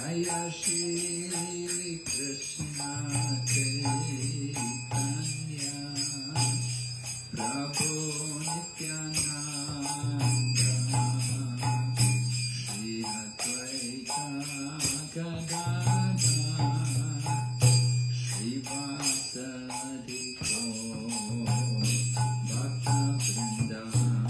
Jaya Shri Krishna Chaitanya Prabhu Nityananda Shri Advaita Gadadhar Shri Vasadi Gaur Bhakta Vrinda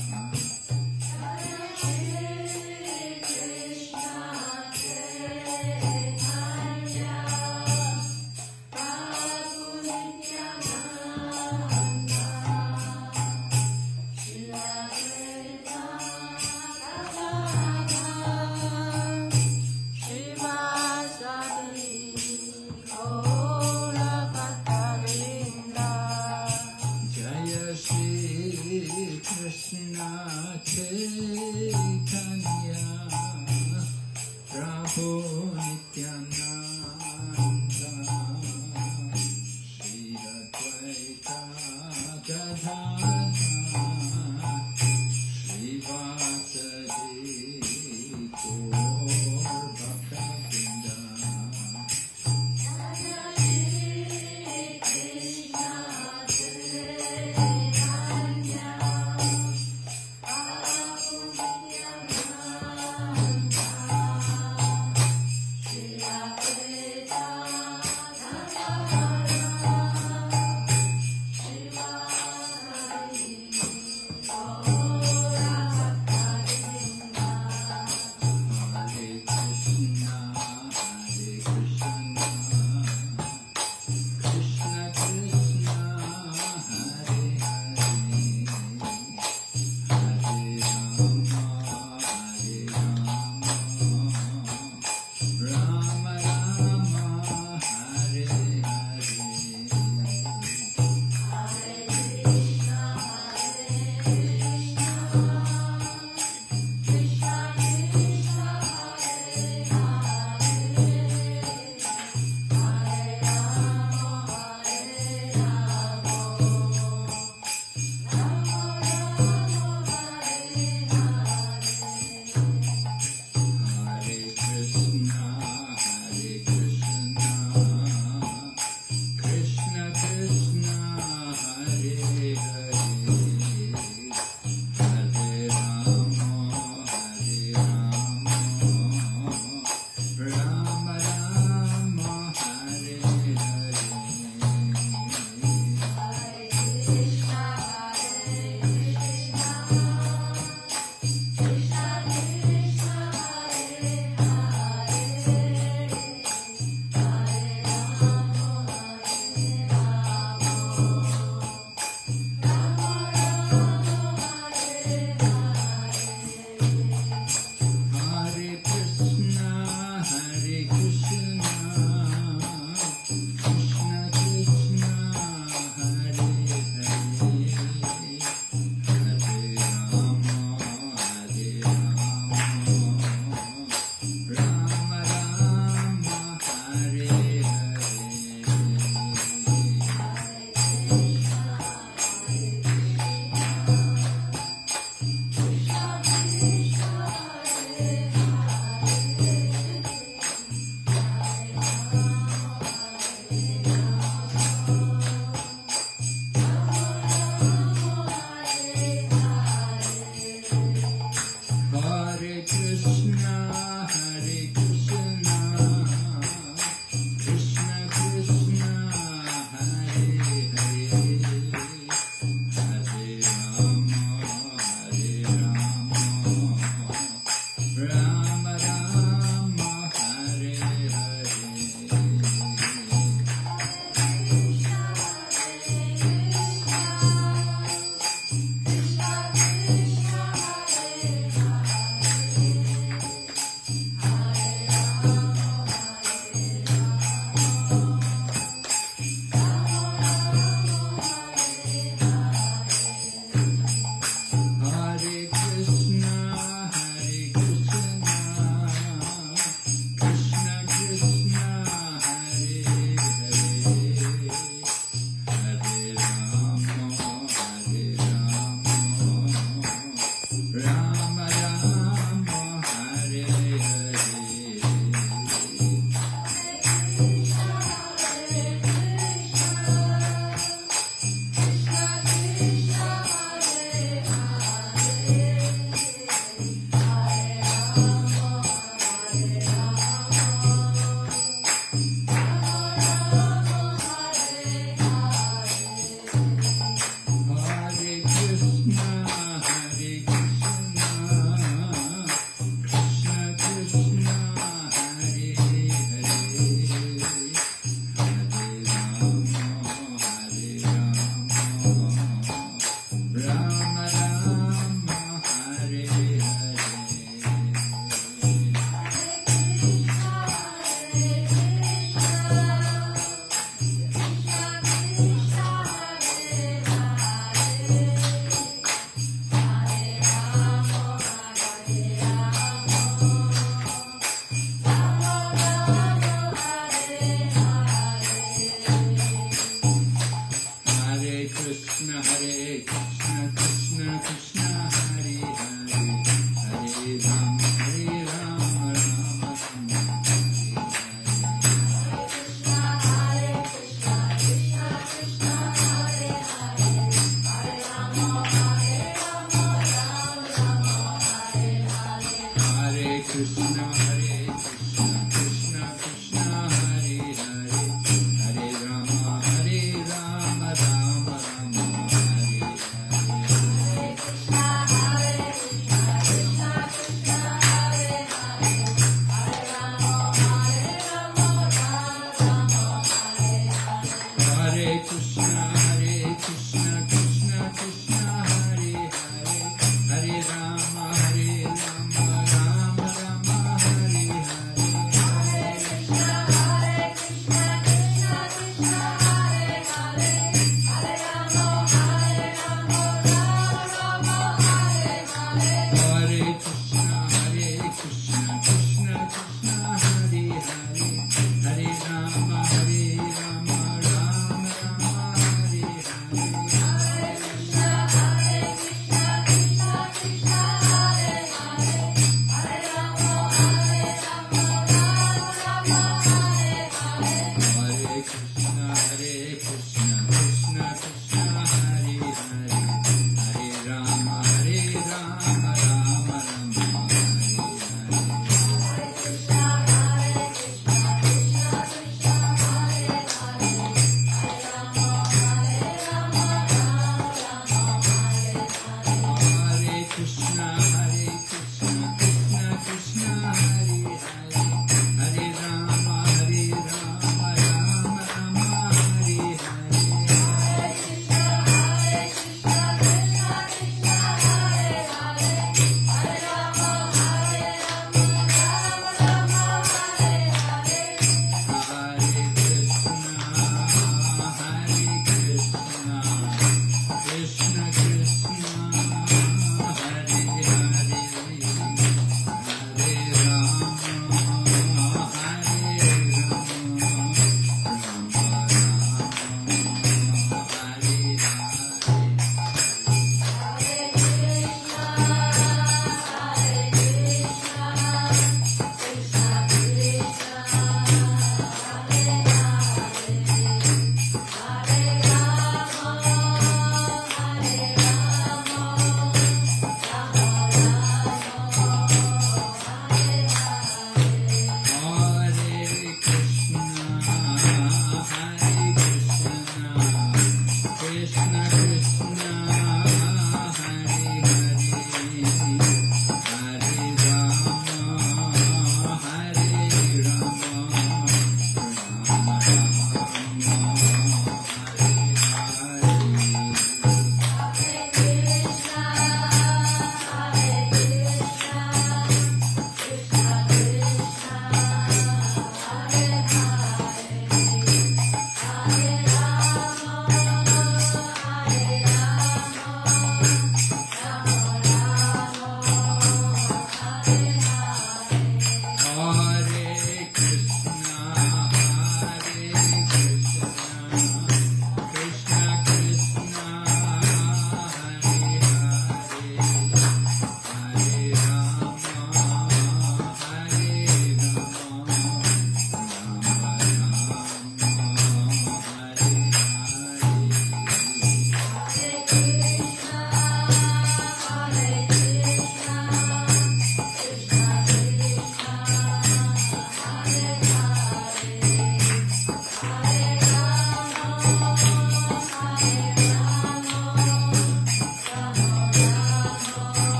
Krishna Chaitanya Prabhu Nityananda Shri Advaita Gadadhar Shri Vasadi Gaur Bhakta Vrinda Shri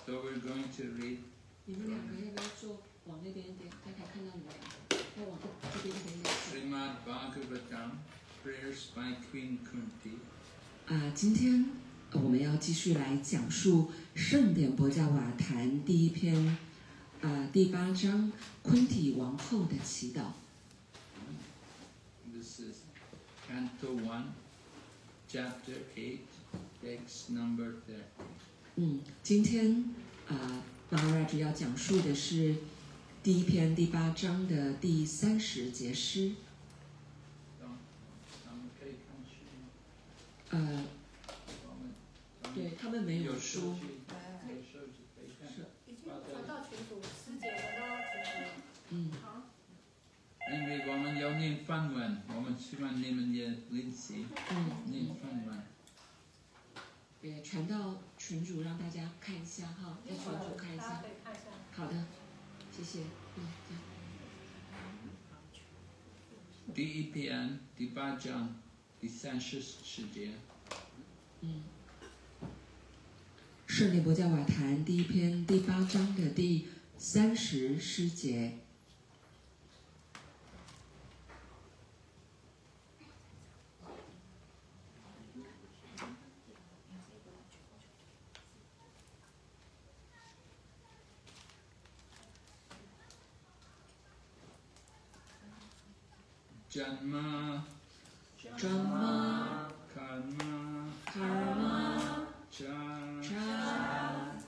So we're going to read 你们两个要不要坐往那边一点？大家看到你们两个，要往这边一点点。 Srimad Bhagavatam, prayers by Queen Kunti. 今天我们要继续来讲述圣典博伽瓦坛第一篇，第8章昆提王后的祈祷。 This is Canto 1, Chapter 8, text number 30. 今天Maharaj 要讲述的是第一篇第8章的第30节诗。对他们没有书。是。 已经传到群组，4节传到群组。好。 Anyway, 我们要念梵文，我们希望你们也练习念梵文。 也传到群组，让大家看一下哈，在群组看一下。好的，谢谢。 第一篇第8章第30节。 圣典博伽瓦坛第一篇第8章的第30诗节。 Janma, karma, cha,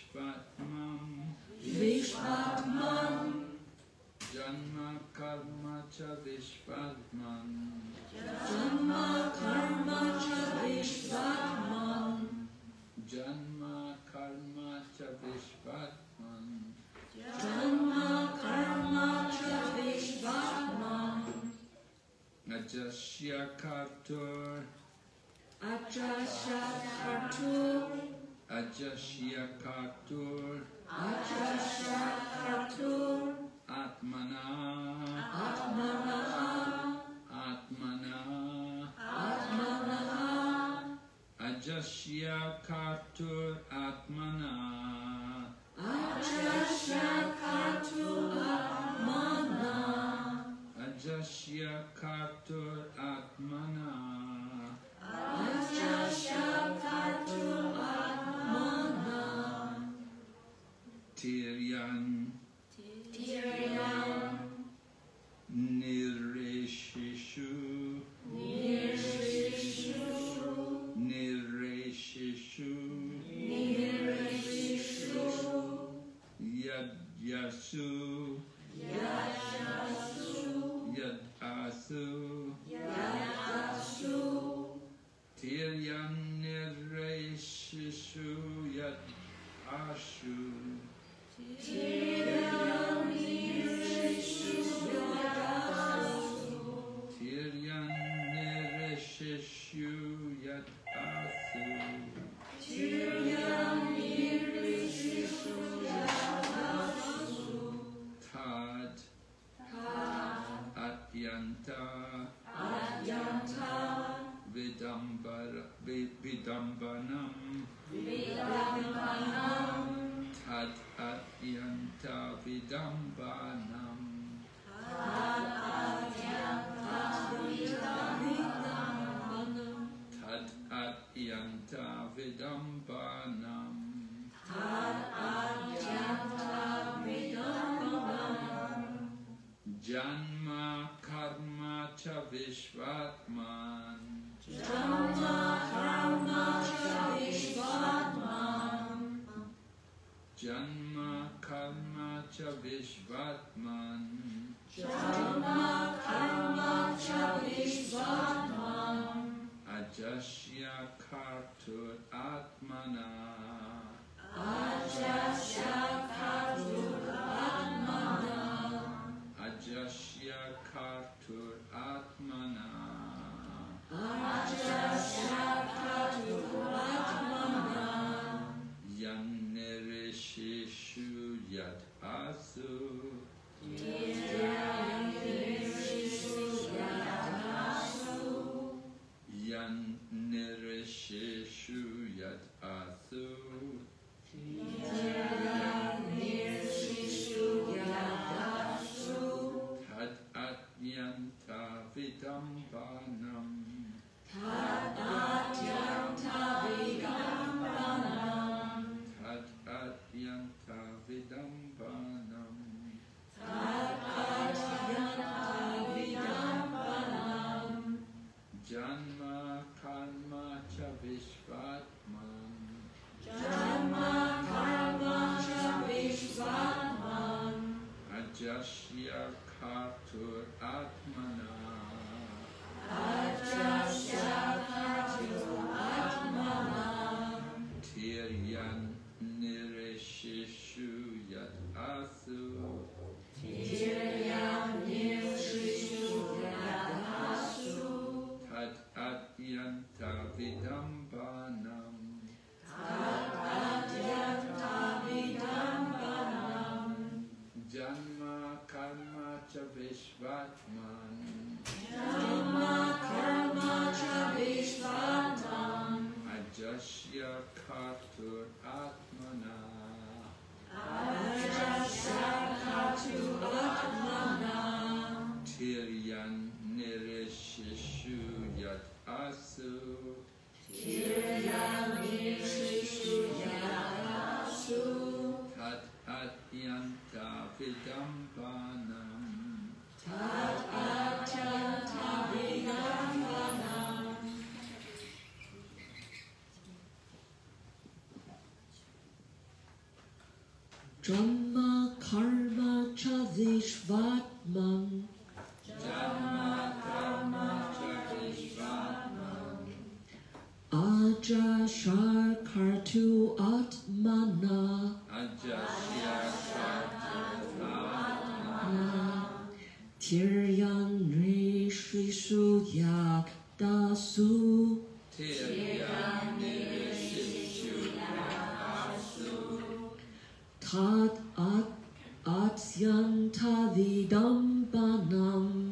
vishvatman, janma, karma, cha, vishvatman, janma, karma, cha, vishvatman, janma, karma, cha, vishvatman, janma, karma, cha, vishvatman. Ajasya Kartur, Ajasya Kartur, Ajasya Kartur, Ajasya Kartur, Atmana, Atmana, Atmana, Atmana, Ajasya Kartur, Atmana, Ajasya Kartur, Atmana. Ajasya Kartur Atmana, Ajasya Kartur Atmana, Tiryan, Nireshishu, Yadyasu, Yadasu, Tiryan Nireshishu, Yadasu, Tiryan Nireshishu, Yadasu, Tad, Atyanta, Vidambanam, Tad Atyanta Vidambanam, Tad Atyanta Vidambanam, Janma Karma Cha Vishvatman, Janma Karma Cha Vishvatman, Janma Karma Cha Vishvatman, Janma Karma Cha Vishvatman, Ajasya Kartur Atmana, Ajasya Kartur Atmana, Ajasya Kartur Atmana, Ajasya Kartur Atmana, Yan Nireshishu Yad Asu, Yan Nireshishu Yad Asu, Yan Nireshishu Yad Asu, Janma karma cha vishvatman. Aja shakartu atmana. Tiryan rishishu yadasu. Tad atyanta vidambanam.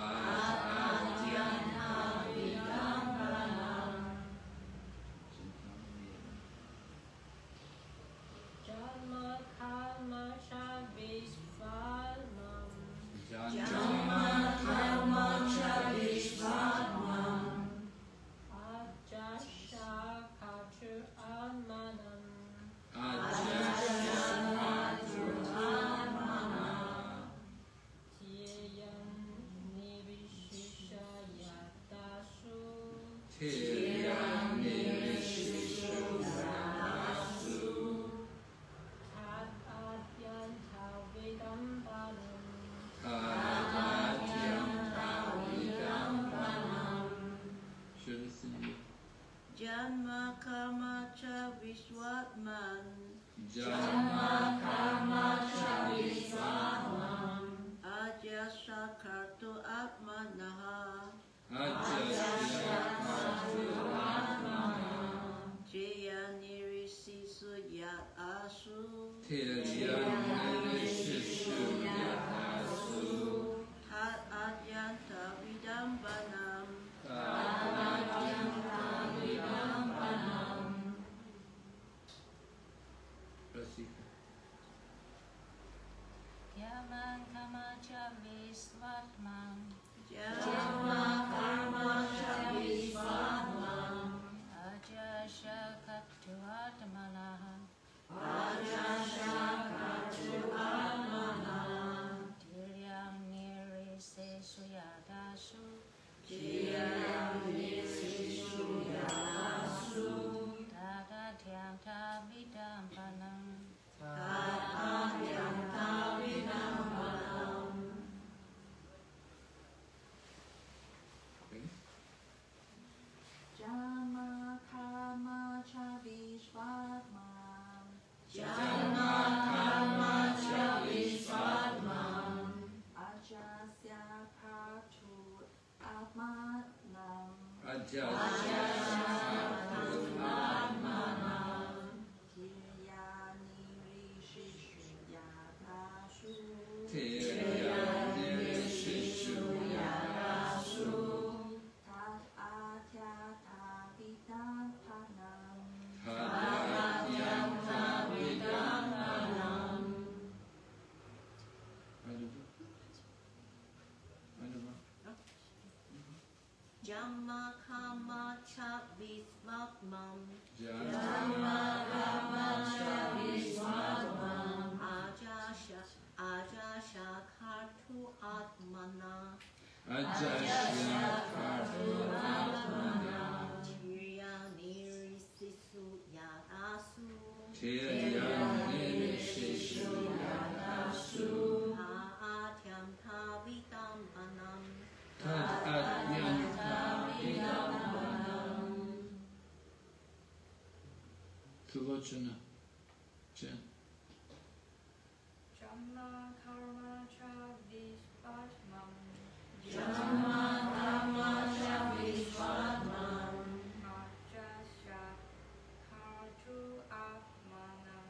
Janma karma cha vishvatman. Janma karma cha vishvatman. Aja shakartu atmanaha. Jaya nirisisu yat asu. Tat adyanta vidambanam. Janma karma cha vishvatman. Janma karma cha vishvatman. Aja shakartu atmanaha. Tiryam nirisesu yadasu. Tadatyam tavidambanam. Janma karma cha vishvatman. Janma karma cha vishvatman. Ajasya kartu atmanam. Tiryani rishishu yadasu. Tad atyata vidambanam. Jamma Kama Cha Visvatmam Jamma Kama Cha Visvatmam Ajasha Kartu Atmana Ajasya Kartu Atmana Tirya Nirisisu Yadasu Tirya Nirishishu Yadasu Atyam Tavitam Banam Tad Adyanta Vidambanam Sulochana Chen Jamma karma cha visvatmam. Jamma Kama Cha Visvatmam Ajasya kartu atmanam.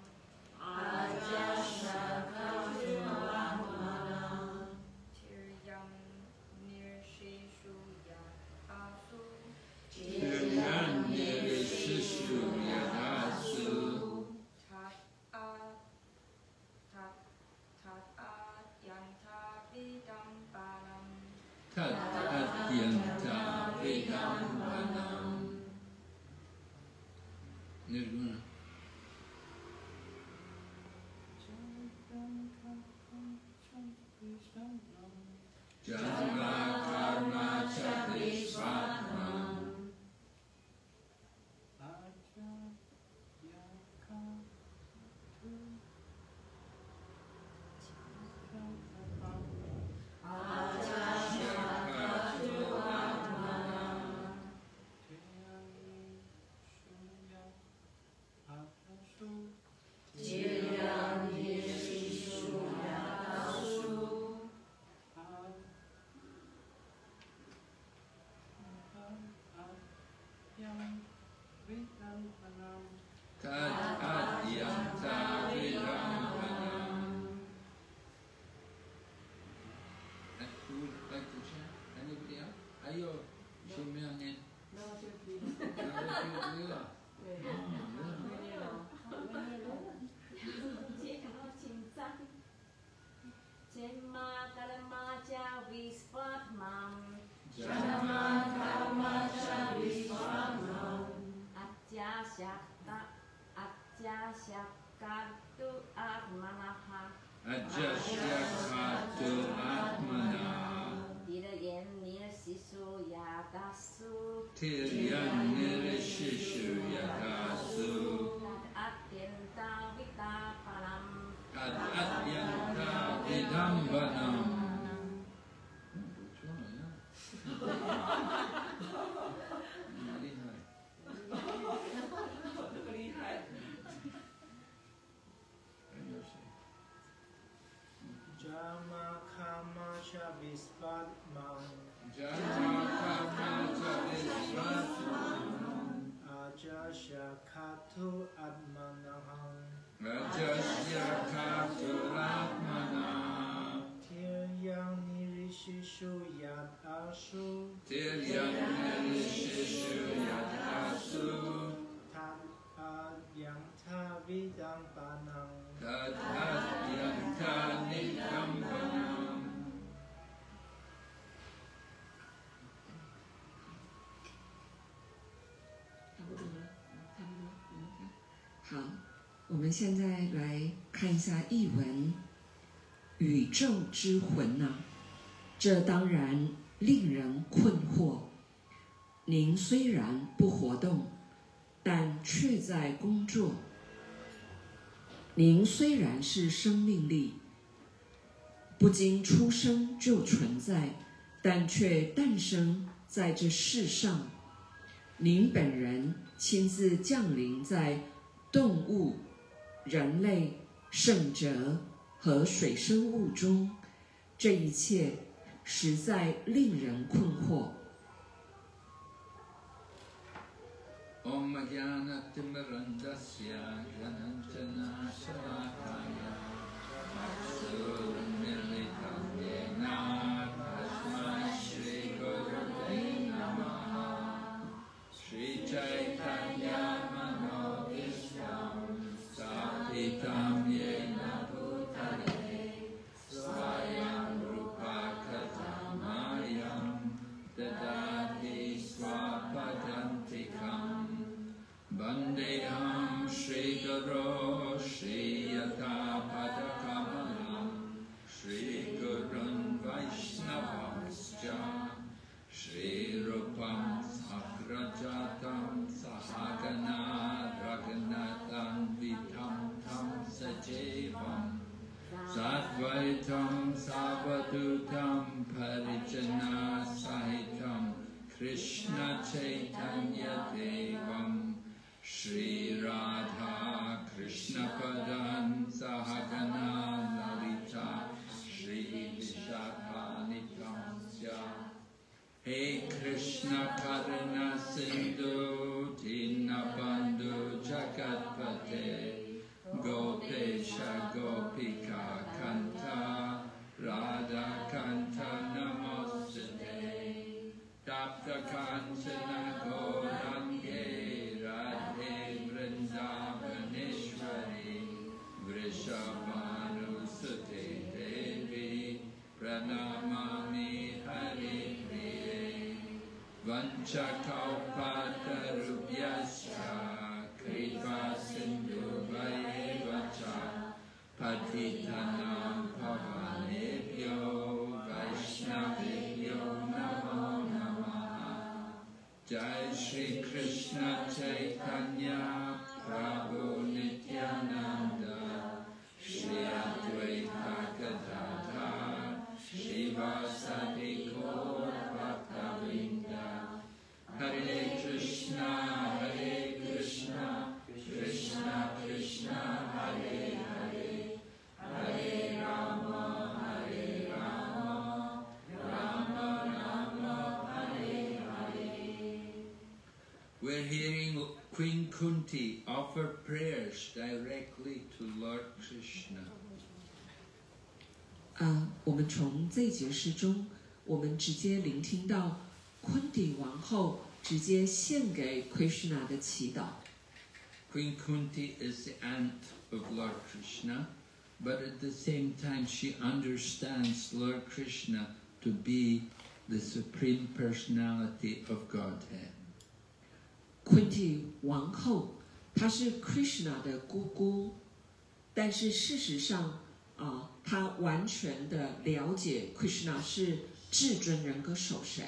Ajasya Kartu Atmanam Tiryam nirshishu yadasu. Tirya Nirishishu Yadasu Tat Adyanta Vidambanam Nirguna Janma Karma Cha Visvatmam Tad Adyanta Vidambanam. Who would like to chant? Anybody else? Ayo, Shumyanin. Jamma Kama Cha Visvatmam Jamma Kama Cha Visvatmam Ajasya Kartu Atmanaha Ajasya Kartu Atmana Tiryan Nirsisu Yadasu Tirya Nirishishu Yadasu Atyanta Vitapanam Tad Adyanta Vidambanam. Jamma Kama Cha Visvatmam Jamma Kama Cha Visvatmam Ajasya Kartu Atmanaham Ajasya Kartu Atmana Tiryam Nirishishu Yadasu Tirya Nirishishu Yadasu Tat Adyanta Vidambanam Tad Adyanta Vidambanam. 差不多了，差不多，你们看。好，我们现在来看一下译文。宇宙之魂呐、这当然令人困惑。您虽然不活动，但却在工作。您虽然是生命力，不经出生就存在，但却诞生在这世上。您本人亲自降临在动物、人类、圣者和水生物中，这一切实在令人困惑。 Om Jnana Timirandasya Janantana Salakaya Surmilitam Yena Tasmai Shri Gurave Namaha Shri Chaitanya Manobishram Sapitam Yena Bhutale Swayam Rupa Katamayam Dadati Advaitam Savadutam Parijana Sahitam Krishna Chaitanya Devam Shri Radha Krishna Padan Sahagana Lalita Shri Vishakha Nityamsya He Krishna Karuna Sindhu Dinabandhu Jagatpate Gopesha Gopika Kanta Radha Kanta Namaste Tapta Kanchana Gauranga Radhe Vrindavaneshwari Vrishabhanusute Devi Pranamami Hari Priye Vanchakalpatarubhyascha Kripa Sindhu Vayevacha Patitanam Pavanebhyo Vaishnavebhyo Namo Namaha Jai Shri Krishna Chaitanya Prabhu Nityananda Shri Advaita Gadadhar Shivasadi Gaur Bhaktavinda Hare Krishna Hare Krishna Krishna Krishna Hare Hare Hare Rama Hare Rama Rama Rama Hare Hare. We're hearing Queen Kunti offer prayers directly to Lord Krishna. 我们从这一节诗中，我们直接聆听到昆迪王后直接献给 Krishna 的祈祷。 Queen Kunti is the aunt of Lord Krishna, but at the same time she understands Lord Krishna to be the Supreme Personality of Godhead. 昆迪王后她是 Krishna 的姑姑，但是事实上她完全的了解 Krishna 是至尊人格守神。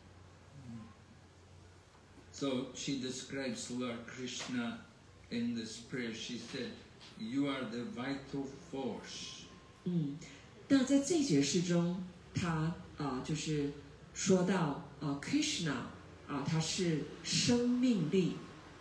So she describes Lord Krishna in this prayer. She said, "You are the vital force." 那在这节诗中，她就是说到Krishna 他是生命力。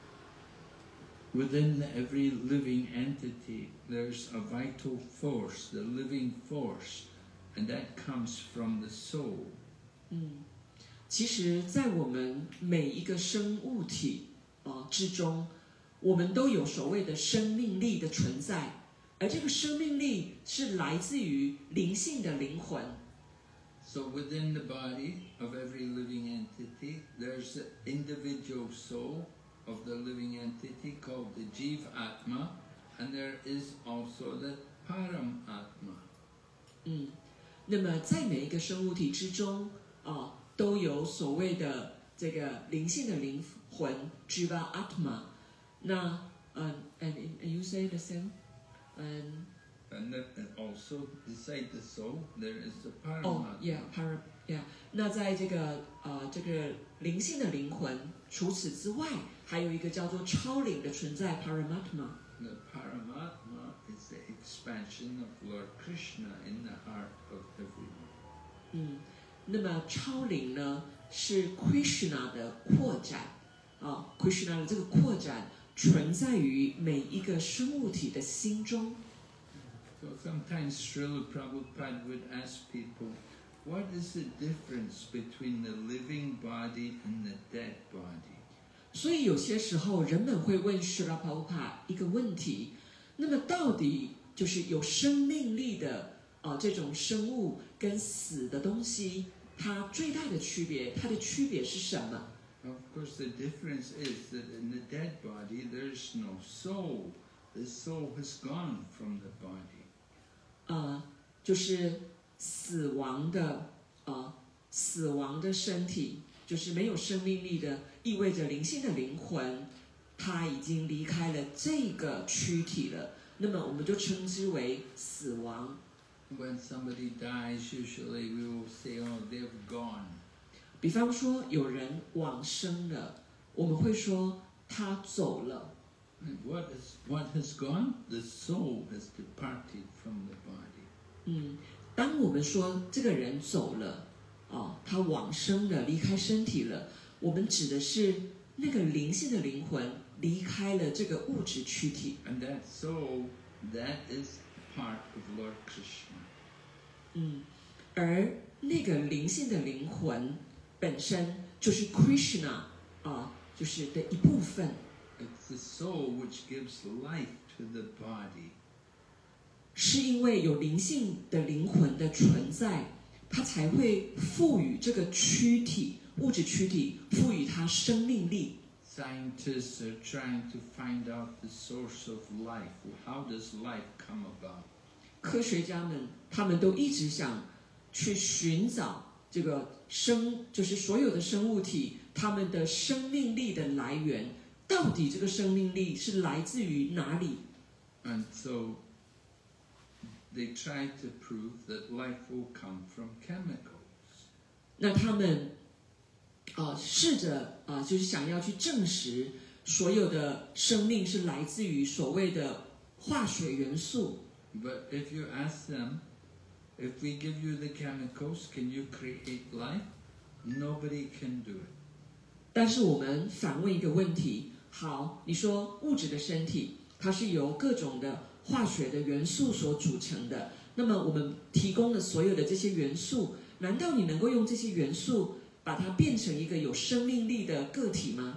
Within every living entity, there's a vital force, the living force, and that comes from the soul. 其实，在我们每一个生物体之中，我们都有所谓的生命力的存在，而这个生命力是来自于灵性的灵魂。 So within the body of every living entity, there's the individual soul of the living entity called the Jiv Atma, and there is also the Param Atma. 那么在每一个生物体之中都有所谓的这个灵性的灵魂 Jiva Atma。那and you say the same And also beside the soul, there is the Param Atma. Yeah. 那在这个灵性的灵魂，除此之外，还有一个叫做超灵的存在 Paramatma。 The Paramatma is the expansion of Lord Krishna in the heart of everyone. 那么超灵呢，是 Krishna 的扩展Krishna 的这个扩展存在于每一个生物体的心中。 So sometimes Srila Prabhupada would ask people, what is the difference between the living body and the dead body? 所以有些时候人们会问 Srila Prabhupada 一个问题，那么到底就是有生命力的这种生物跟死的东西，它最大的区别，它的区别是什么？ Of course, the difference is that in the dead body, there's no soul. The soul has gone from the body. 就是死亡的身体，就是没有生命力的，意味着灵性的灵魂，它已经离开了这个躯体了。那么我们就称之为死亡。 When somebody dies, usually we will say, "Oh, they've gone." 比方说有人往生了，我们会说他走了。 And what has gone? The soul has departed from the body. 当我们说这个人走了，他往生了，离开身体了，我们指的是那个灵性的灵魂离开了这个物质躯体。 And that soul, that is part of Lord Krishna. 而那个灵性的灵魂本身就是 Krishna 就是的一部分。 It's the soul which gives life to the body. 是因为有灵性的灵魂的存在，它才会赋予这个躯体、物质躯体赋予它生命力。 Scientists are trying to find out the source of life. How does life come about? 科学家们他们都一直想去寻找这个就是所有的生物体它们的生命力的来源，到底这个生命力是来自于哪里？ And so they try to prove that life will come from chemicals. 那他们试着就是想要去证实所有的生命是来自于所谓的化学元素。 But if you ask them, if we give you the chemicals, can you create life? Nobody can do it. 但是我们反问一个问题：好，你说物质的身体它是由各种的化学的元素所组成的，那么我们提供的所有的这些元素，难道你能够用这些元素把它变成一个有生命力的个体吗？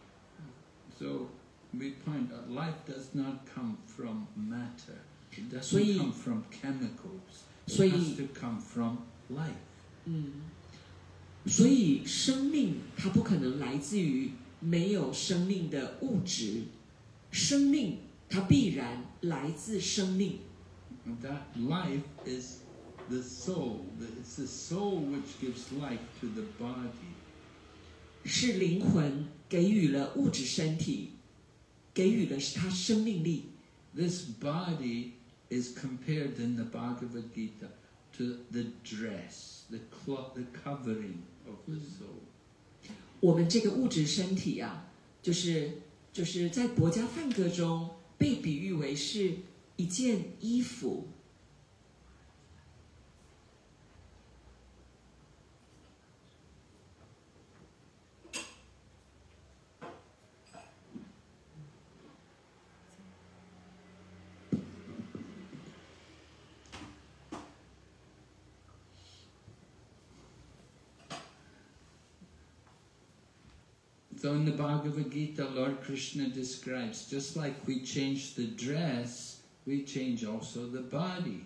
So we point out life does not come from matter. It doesn't 所以 come from chemicals. It 所以 has to come from life. 所以生命它不可能来自于没有生命的物质，生命它必然来自生命。 And that life is the soul. It's the soul which gives life to the body. 是灵魂给予了物质身体，给予的是它生命力。 This body is compared in the Bhagavad Gita to the dress, the covering of the soul. 我们这个物质身体就是在《薄伽梵歌》中被比喻为是一件衣服。 So in the Bhagavad Gita, Lord Krishna describes, just like we change the dress, we change also the body.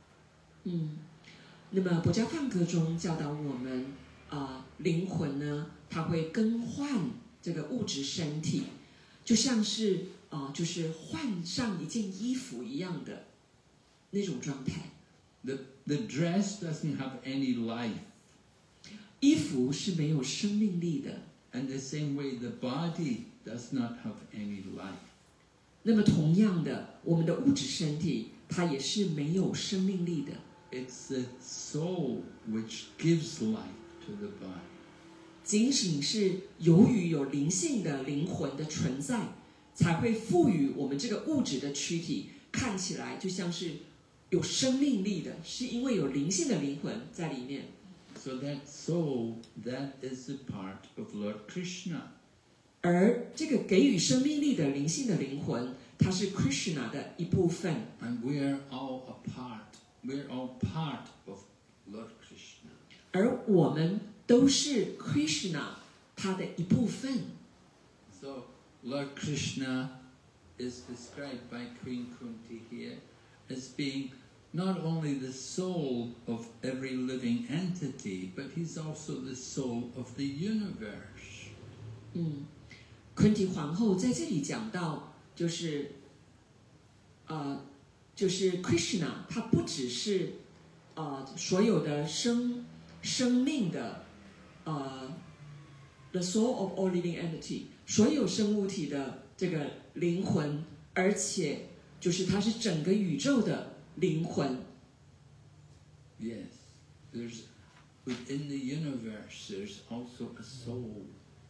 那么《薄伽梵歌》中教导我们灵魂呢，它会更换这个物质身体，就像是就是换上一件衣服一样的那种状态。 The dress doesn't have any life. 衣服是没有生命力的。 And the same way, the body does not have any life. 那么同样的，我们的物质身体它也是没有生命力的。 It's the soul which gives life to the body. 仅仅是由于有灵性的灵魂的存在，才会赋予我们这个物质的躯体看起来就像是有生命力的，是因为有灵性的灵魂在里面。 So that soul, that is a part of Lord Krishna. 而这个给予生命力的灵性的灵魂，它是 Krishna 的一部分。 And we're all a part. We're all part of Lord Krishna. 而我们都是 Krishna 他的一部分。 So Lord Krishna is described by Queen Kunti here as being not only the soul of every living entity, but he's also the soul of the universe. 昆提皇后在这里讲到，就是 Krishna 他不只是所有的生命的the soul of all living entity， 所有生物体的这个灵魂，而且就是它是整个宇宙的灵魂。 Yes, there's within the universe there's also a soul.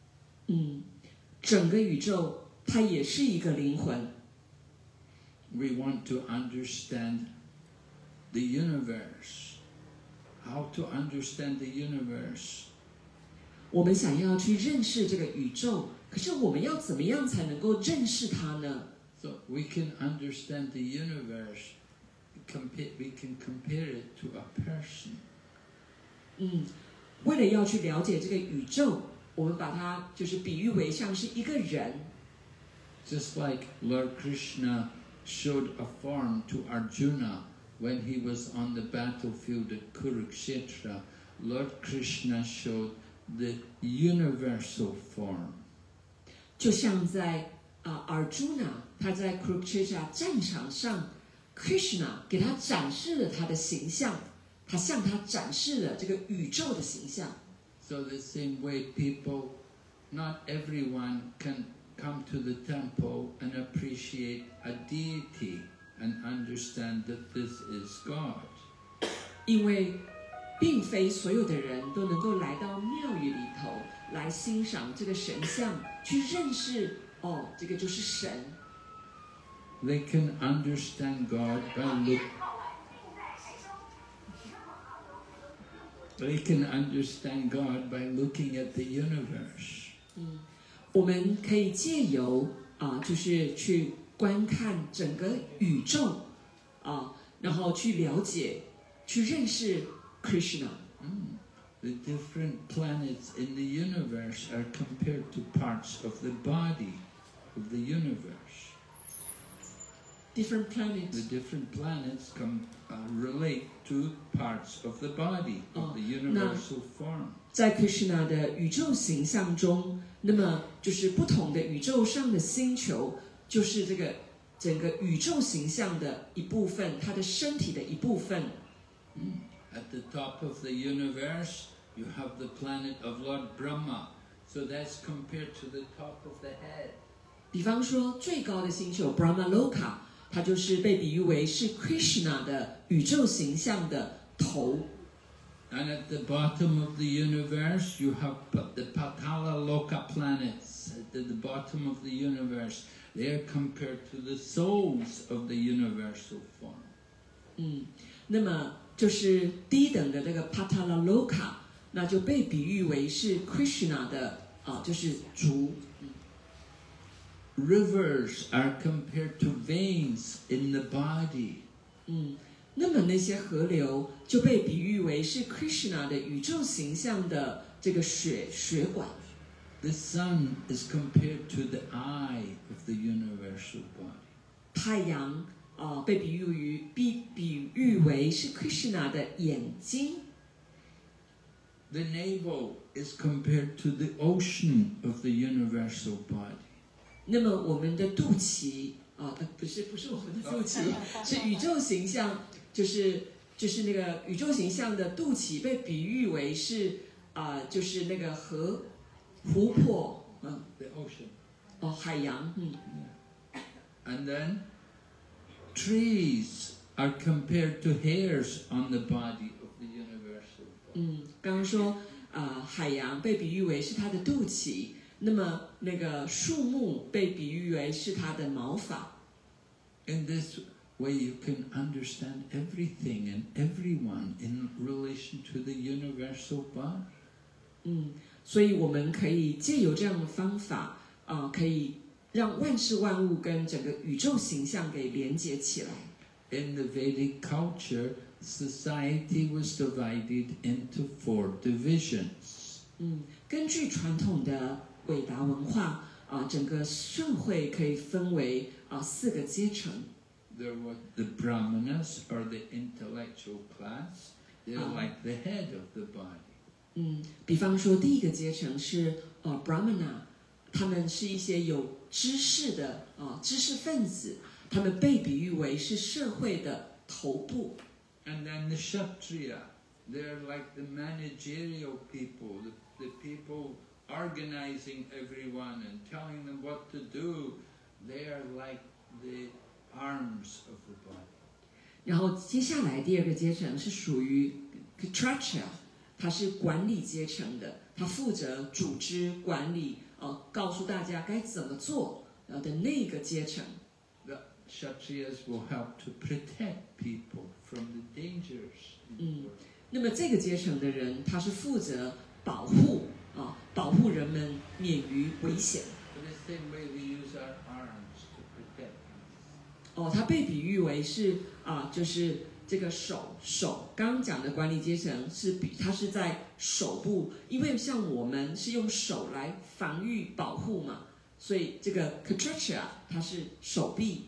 整个宇宙它也是一个灵魂。 We want to understand the universe how to understand the universe. 我们想要去认识这个宇宙，可是我们要怎么样才能够认识它呢？ So we can understand the universe. We can compare it to a person. 为了要去了解这个宇宙，我们把它就是比喻为像是一个人。 Just like Lord Krishna showed a form to Arjuna when he was on the battlefield at Kurukshetra, Lord Krishna showed the universal form. 就像在Arjuna 他在 Kurukshetra 战场上 ，Krishna 给他展示了他的形象，他向他展示了这个宇宙的形象。 So the same way people, not everyone can come to the temple and appreciate a deity and understand that this is God. 因为并非所有的人都能够来到庙宇里头来欣赏这个神像，去认识这个就是神。 They can understand God by They can understand God by looking at the universe. 我们可以借由就是去观看整个宇宙然后去了解、去认识 Krishna。 The different planets in the universe are compared to parts of the body of the universe. Different planets. The different planets relate to parts of the body of the universal form. 在 Krishna 的宇宙形象中，那么就是不同的宇宙上的星球，就是这个整个宇宙形象的一部分，它的身体的一部分。 At the top of the universe, you have the planet of Lord Brahma. So that's compared to the top of the head. 比方说，最高的星球 Brahmaloka， 它就是被比喻为是 Krishna 的宇宙形象的头。 And at the bottom of the universe, you have the Patala Loka planets. At the bottom of the universe, they are compared to the souls of the universal form. 那么就是低等的这个 Patala Loka， 那就被比喻为是 Krishna 的就是足。 Rivers are compared to veins in the body. 那么那些河流就被比喻为是 Krishna 的宇宙形象的这个血管。 The sun is compared to the eye of the universal body. 太阳被比喻为是 Krishna 的眼睛。 The navel is compared to the ocean of the universal body. 那么我们的肚脐不是我们的肚脐，是宇宙形象，就是那个宇宙形象的肚脐被比喻为是就是那个湖泊 The ocean. 海洋 And then trees are compared to hairs on the body of the universal body. 刚刚说海洋被比喻为是它的肚脐，那么那个树木被比喻为是它的毛发。 In this way, you can understand everything and everyone in relation to the universal body. 所以我们可以借由这样的方法可以让万事万物跟整个宇宙形象给连接起来。 In the Vedic culture, society was divided into 4 divisions. 根据传统的韦达文化整个社会可以分为4个阶层。 There were the Brahmanas, or the intellectual class. They're like the head of the body. 比方说第一个阶层是Brahmana， 他们是一些有知识的知识分子，他们被比喻为是社会的头部。 And then the Kshatriya, they're like the managerial people, the people organizing everyone and telling them what to do. They are like the arms of the body. 然后接下来第二个阶层是属于 Kshatriya， 他是管理阶层的，他负责组织管理告诉大家该怎么做的那个阶层。 The Kshatriyas will help to protect people from the dangers in the world. 那么这个阶层的人，他是负责保护保护人们免于危险。 In the same way, we use our arms to protect us. 他被比喻为是就是这个手。刚刚讲的管理阶层它是在手部，因为像我们是用手来防御保护嘛，所以这个 Kshatriya 它是手臂。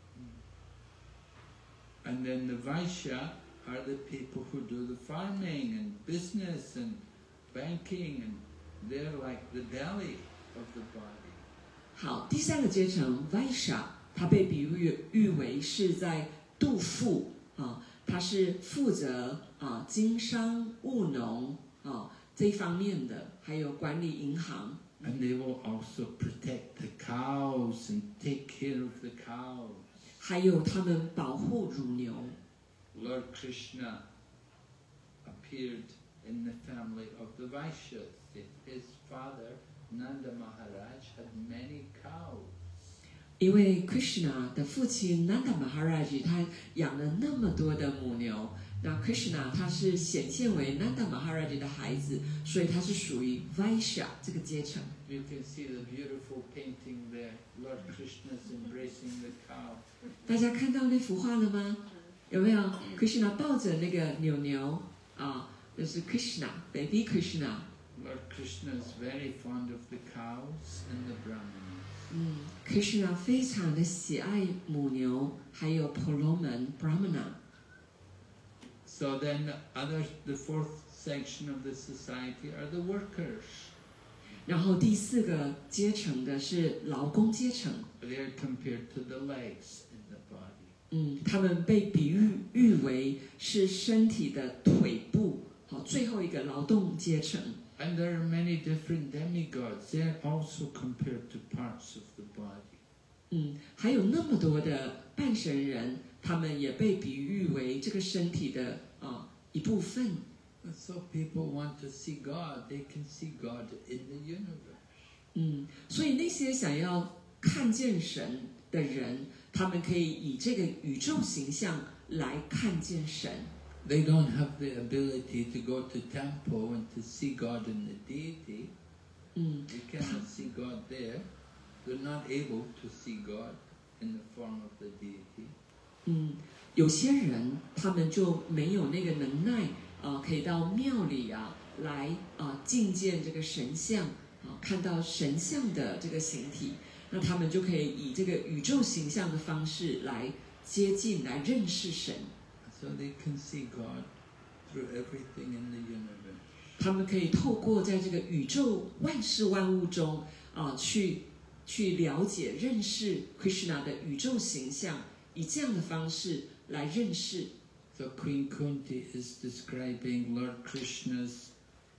And then the Vaishya are the people who do the farming and business and banking, and they're like the belly of the body. 好，第三个阶层 Vaishya， 它被比喻为是在度富它是负责经商务农这一方面的，还有管理银行。 And they will also protect the cows and take care of the cows. 还有他们保护乳牛。 Lord Krishna appeared in the family of the Vaishyas. His father, Nanda Maharaj, had many cows. 因为 Krishna 的父亲 Nanda Maharaj 他养了那么多的母牛，那 Krishna 他是显现为 Nanda Maharaj 的孩子，所以他是属于 Vaishya 这个阶层。 You can see the beautiful painting there. Lord Krishna is embracing the cow. 大家看到那幅画了吗？有没有 Krishna 抱着那个牛就是 Krishna，Baby Krishna。 Lord Krishna is very fond of the cows and the Brahmanas. Krishna 非常的喜爱母牛，还有婆罗门 Brahmana。 So then the fourth section of the society are the workers. 然后第四个阶层的是劳工阶层。 They are compared to the legs in the body. 他们被比喻为是身体的腿部。好，最后一个劳动阶层。 And there are many different demigods. They are also compared to parts of the body. 还有那么多的半神人，他们也被比喻为这个身体的一部分。 So people want to see God. They can see God in the universe. 所以那些想要看见神的人，他们可以以这个宇宙形象来看见神。 They don't have the ability to go to temple and to see God in the deity. They cannot see God there. They're not able to see God in the form of the deity. 有些人他们就没有那个能耐可以到庙里来觐见这个神像看到神像的这个形体，那他们就可以以这个宇宙形象的方式来接近、来认识神。 So they can see God through everything in the universe. 他们可以透过在这个宇宙万事万物中去了解、认识 Krishna 的宇宙形象，以这样的方式来认识。 So Queen Kunti is describing Lord Krishna's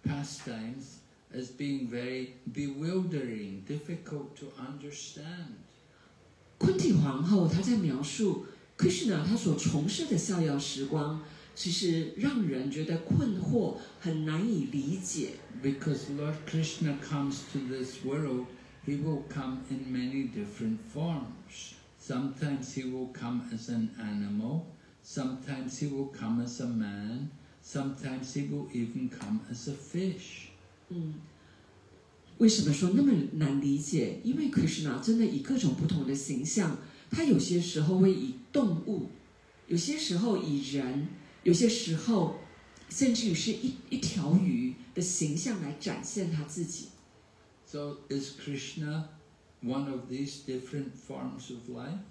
pastimes as being very bewildering, difficult to understand. 昆体皇后她在描述 Krishna 他所从事的逍遥时光，其实让人觉得困惑，很难以理解。 Because Lord Krishna comes to this world, he will come in many different forms. Sometimes he will come as an animal, sometimes he will come as a man, sometimes he will even come as a fish. 为什么说那么难理解？因为 Krishna 真的以各种不同的形象，他有些时候会以动物，有些时候以人，有些时候甚至于是一条鱼的形象来展现他自己。 So is Krishna one of these different forms of life?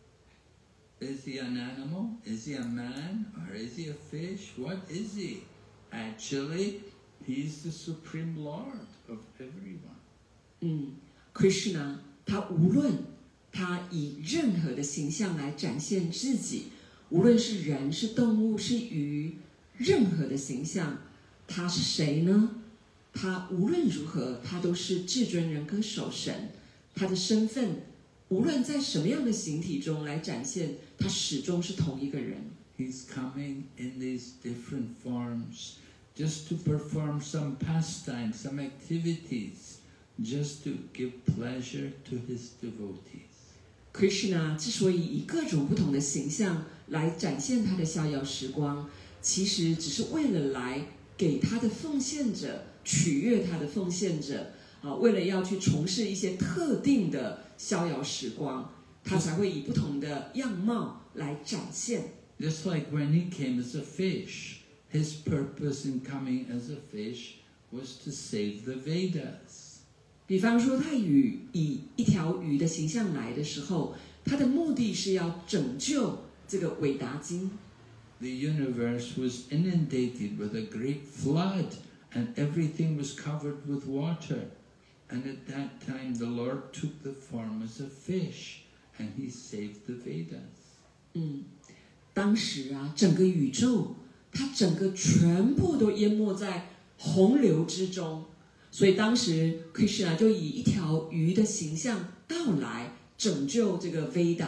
Is he an animal? Is he a man? Or is he a fish? What is he? Actually, he's the Supreme Lord of everyone. Krishna 他无论他以任何的形象来展现自己，无论是人、是动物、是鱼，任何的形象，他是谁呢？他无论如何，他都是至尊人格守神。他的身份，无论在什么样的形体中来展现，他始终是同一个人。 He's coming in these different forms just to perform some pastime, some activities, just to give pleasure to his devotees. Krishna 之所以以各种不同的形象来展现他的逍遥时光， 其实只是为了来给他的奉献者取悦他的奉献者啊，为了要去从事一些特定的逍遥时光，他才会以不同的样貌来展现。 Just like when he came as a fish, his purpose in coming as a fish was to save the Vedas. 比方说，他以一条鱼的形象来的时候，他的目的是要拯救这个韦达经。 The universe was inundated with a great flood, and everything was covered with water. And at that time, the Lord took the form as a fish, and he saved the Vedas. 当时啊，整个宇宙，它整个全部都淹没在洪流之中，所以当时 Krishna 就以一条鱼的形象到来，拯救这个 Veda。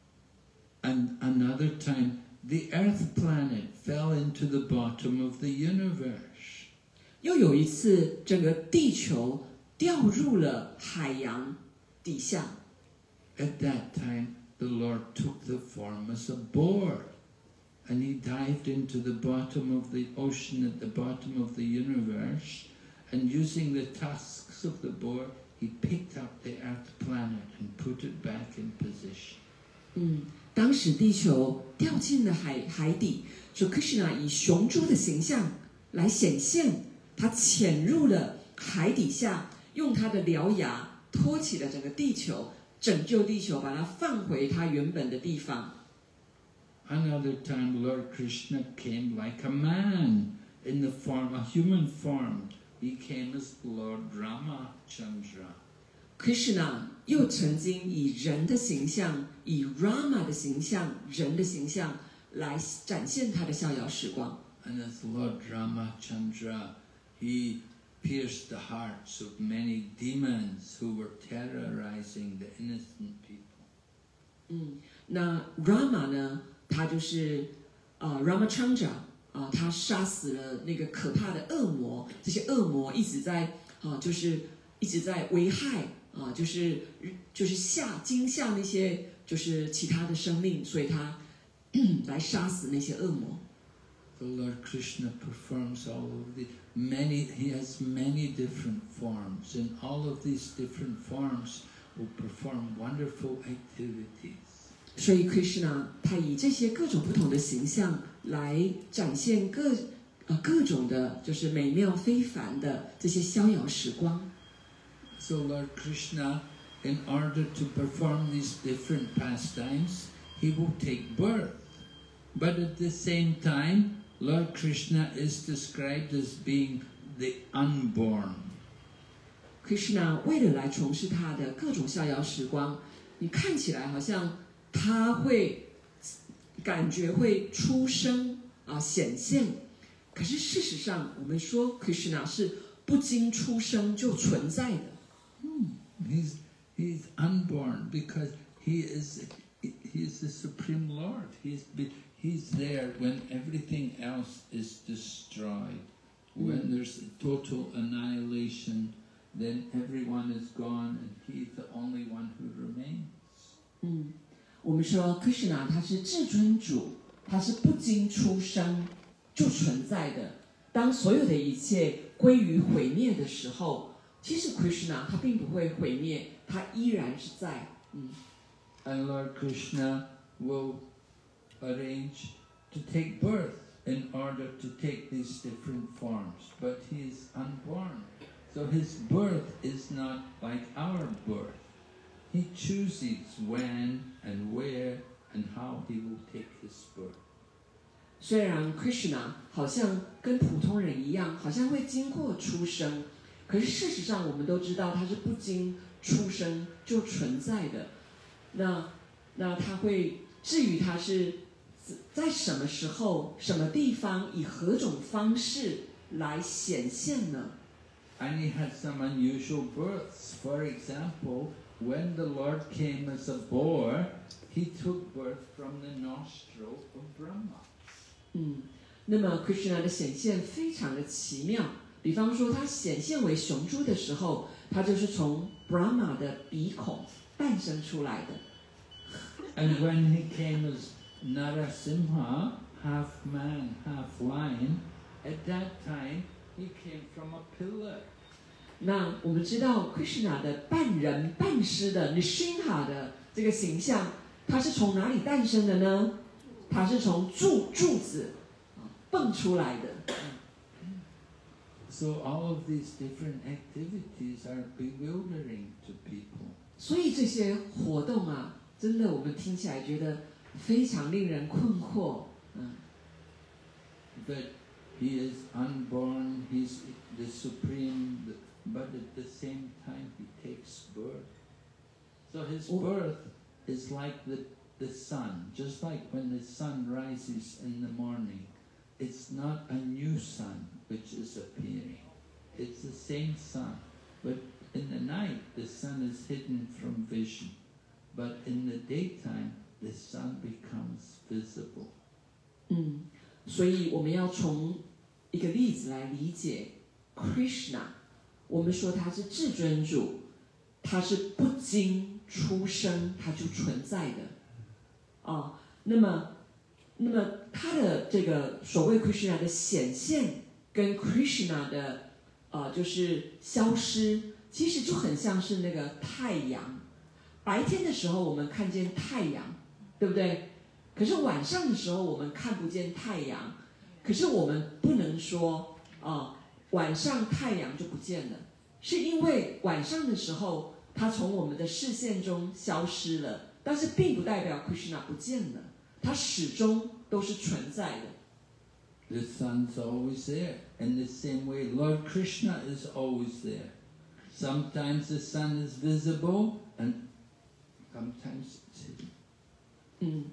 And another time, the Earth planet fell into the bottom of the universe. 又有一次，整个地球掉入了海洋底下。 At that time, the Lord took the form as a boar, and he dived into the bottom of the ocean at the bottom of the universe, and using the tusks of the boar, he picked up the Earth planet and put it back in position. 当时地球掉进了海底，所以 Krishna 以雄猪的形象来显现，他潜入了海底下，用他的獠牙托起了整个地球，拯救地球，把它放回它原本的地方。 Another time, Lord Krishna came like a man in the form, a human form. He came as Lord Ramachandra. Krishna 又曾经以人的形象，以 Rama 的形象，人的形象来展现他的逍遥时光。 And as Lord Ramachandra, he pierced the hearts of many demons who were terrorizing the innocent people. 那 Rama 呢，他就是Ramachandra 他杀死了那个可怕的恶魔，这些恶魔一直在就是一直在危害就是惊吓那些就是其他的生命，所以他来杀死那些恶魔。 The Lord Krishna performs all of the he has many different forms, and all of these different forms will perform wonderful activities. 所以 Krishna 他以这些各种不同的形象来展现各种的，就是美妙非凡的这些逍遥时光。 So Lord Krishna, in order to perform these different pastimes, he will take birth. But at the same time, Lord Krishna is described as being the unborn. Krishna 为了来从事他的各种逍遥时光，你看起来好像他会感觉会出生显现，可是事实上我们说 Krishna 是不经出生就存在的。 He's unborn because he is the Supreme Lord. He's there when everything else is destroyed. When there's total annihilation, then everyone is gone and he's the only one who remains. 我们说 Krishna 他是至尊主，他是不经出生就存在的。当所有的一切归于毁灭的时候，其实 Krishna 他并不会毁灭，他依然是在。 And Lord Krishna will arrange to take birth in order to take these different forms, but he is unborn. So his birth is not like our birth. He chooses when and where and how he will take his birth. 虽然 Krishna 好像跟普通人一样，好像会经过出生，可是事实上我们都知道他是不经出生就存在的。那他会至于他是在什么时候、什么地方、以何种方式来显现呢？ And he had some unusual births. For example, when the Lord came as a boar, he took birth from the nostril of Brahma. 那么 Krishna 的显现非常的奇妙。比方说，他显现为雄猪的时候，他就是从 Brahma 的鼻孔诞生出来的。 And when he came as Narasimha, half man, half lion. At that time, he came from a pillar. 那我们知道 Krishna 的半人半狮的 Nrsimha 的这个形象，它是从哪里诞生的呢？它是从柱子蹦出来的。 So all of these different activities are bewildering to people. 所以这些活动啊，真的我们听起来觉得非常令人困惑。 That he is unborn, he's the supreme, but at the same time he takes birth. So his birth is like the sun, just like when the sun rises in the morning. It's not a new sun which is appearing. It's the same sun, but in the night the sun is hidden from vision. But in the daytime the sun becomes visible. 所以我们要从一个例子来理解 Krishna。我们说他是至尊主，他是不经出生他就存在的。那么他的这个所谓 Krishna 的显现跟 Krishna 的就是消失，其实就很像是那个太阳。白天的时候我们看见太阳，对不对？可是晚上的时候我们看不见太阳。可是我们不能说晚上太阳就不见了，是因为晚上的时候它从我们的视线中消失了，但是并不代表 Krishna 不见了，它始终都是存在的。 The sun's always there. In the same way, Lord Krishna is always there. Sometimes the sun is visible and sometimes it's hidden.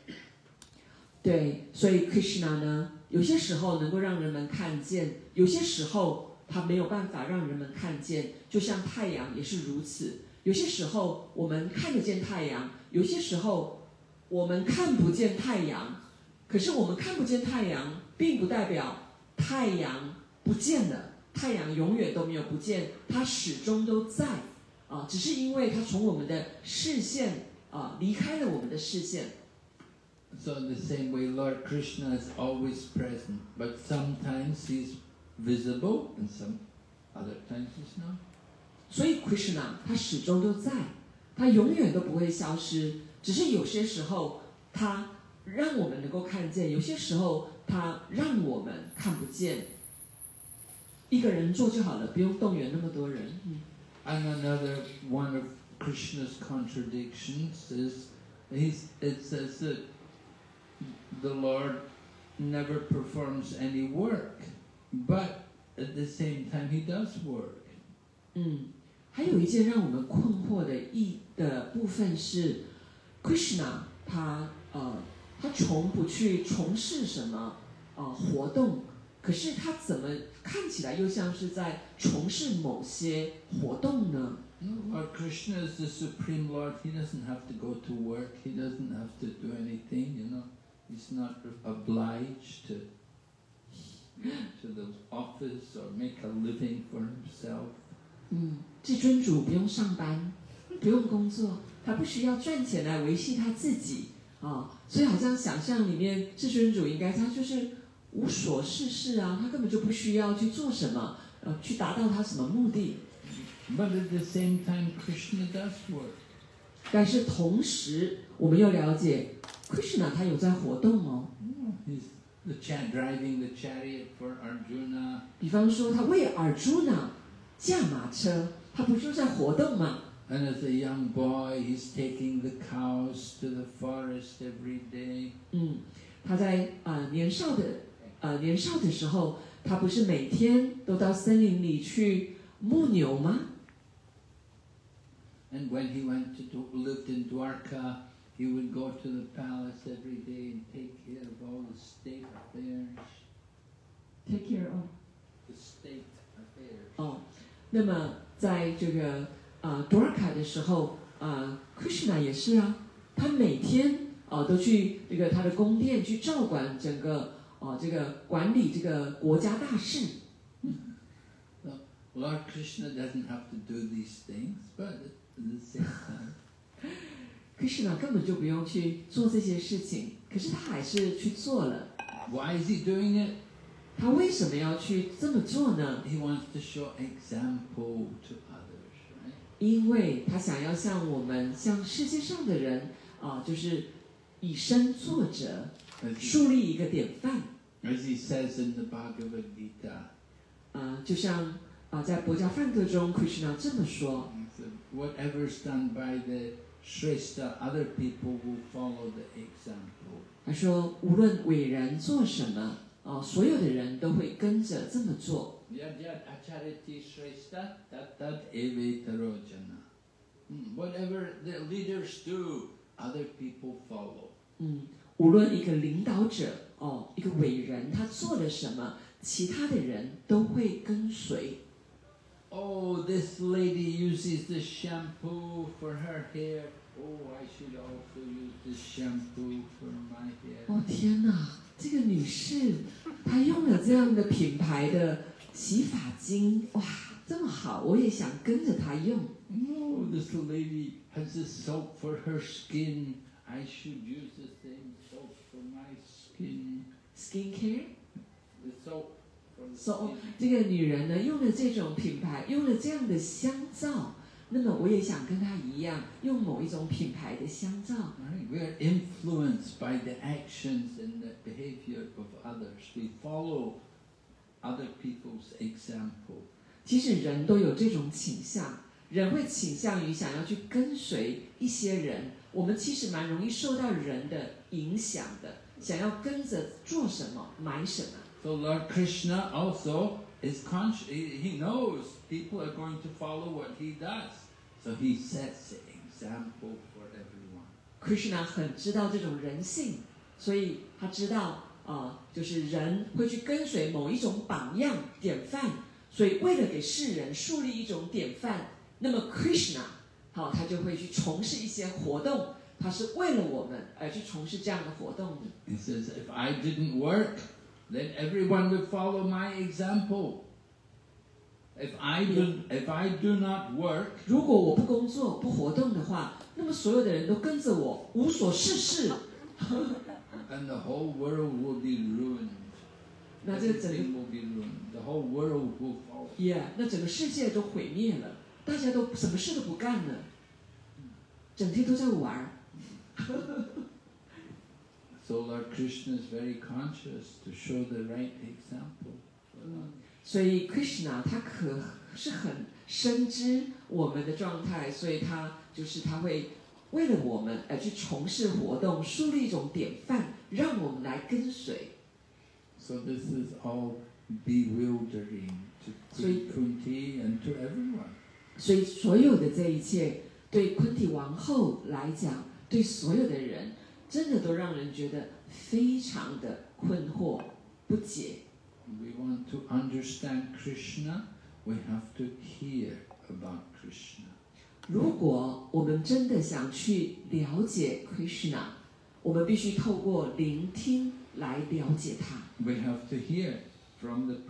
对，所以 Krishna 呢，有些时候能够让人们看见，有些时候他没有办法让人们看见，就像太阳也是如此。有些时候我们看得见太阳，有些时候我们看不见太阳。可是我们看不见太阳，并不代表太阳不见了，太阳永远都没有不见，它始终都在只是因为它从我们的视线离开了我们的视线。 So in the same way, Lord Krishna is always present, but sometimes he's visible and some other times he's not. 所以 Krishna 他始终都在，他永远都不会消失，只是有些时候他让我们能够看见，有些时候他让我们看不见。一个人做就好了，不用动员那么多人。 And another one of Krishna's contradictions is it says that the Lord never performs any work, but at the same time he does work. 还有一件让我们困惑的部分是 ，Krishna 他从不去从事什么活动，可是他怎么看起来又像是在从事某些活动呢？ Lord Krishna is the Supreme Lord. He doesn't have to go to work. He doesn't have to do anything. He's not obliged to the office or make a living for himself. 至尊主不用上班，不用工作，他不需要赚钱来维系他自己所以好像想象里面至尊主应该他就是无所事事他根本就不需要去做什么，去达到他什么目的。 But at the same time, Krishna does work. 但是同时，我们又了解 Krishna 他有在活动 He's driving the chariot for Arjuna. 比方说，他为 Arjuna 驾马车，他不就在活动吗？ And as a young boy, he's taking the cows to the forest every day. 他在年少的时候，他不是每天都到森林里去牧牛吗？ And when he lived in Dwarka, he would go to the palace every day and take care of all the state affairs. Take care of The state affairs. 那么在这个Dwarka 的时候Krishna 也是他每天都去这个他的宫殿去照管整个这个管理这个国家大事。 Lord Krishna doesn't have to do these things, but at the same time, Krishna 根本就不用去做这些事情，可是他还是去做了。 Why is he doing it? 他为什么要去这么做呢？ He wants to show example to others, right? 因为他想要向世界上的人就是以身作则， As he, 树立一个典范。 as he says in the Bhagavad Gita, 就像在《薄伽梵歌》中 ，Krishna 这么说 he said, whatever's done by the Shrestha, other people will follow the example. 他说，无论伟人做什么，所有的人都会跟着这么做。 Yad yad achariti Shrestha, tat tat evetaro jana. Whatever the leaders do, other people follow. 无论一个领导者一个伟人他做了什么，其他的人都会跟随。 Oh, this lady uses this shampoo for her hair. Oh, I should also use this shampoo for my hair. 天哪，这个女士她用了这样的品牌的洗发精，哇，这么好，我也想跟着她用。 Oh, this lady has this soap for her skin. I should use the same soap for my skin. Skincare， The soap for the 说 skin. 这个女人呢用了这种品牌，用了这样的香皂，那么我也想跟她一样，用某一种品牌的香皂。 Right? We are influenced by the actions and the behavior of others. We follow other people's example. 其实人都有这种倾向，人会倾向于想要去跟随一些人。我们其实蛮容易受到人的影响的，想要跟着做什么，买什么。 So Lord Krishna also is conscious. He knows people are going to follow what he does. So he sets the example for everyone. Krishna 很知道这种人性，所以他知道就是人会去跟随某一种榜样典范，所以为了给世人树立一种典范，那么 Krishna 他就会去从事一些活动，他是为了我们而去从事这样的活动的。 He says, if I didn't work, then everyone would follow my example. If I do not work, 如果我不工作不活动的话，那么所有的人都跟着我无所事事， and the whole world will be ruined. 那这个整个 Everything will be ruined. The whole world will fall. 那整个世界都毁灭了，大家都什么事都不干了，整天都在玩。 So Lord Krishna is very conscious to show the right example. 所以 Krishna 他可是很深知我们的状态，所以他会为了我们而去从事活动，树立一种典范，让我们来跟随。 So this is all bewildering to Queen Kunti and to everyone. 所以所有的这一切，对昆体王后来讲，对所有的人，真的都让人觉得非常的困惑、不解。 We want to understand Krishna, we have to hear about Krishna. 如果我们真的想去了解 Krishna， 我们必须透过聆听来了解他。 We have to hear through the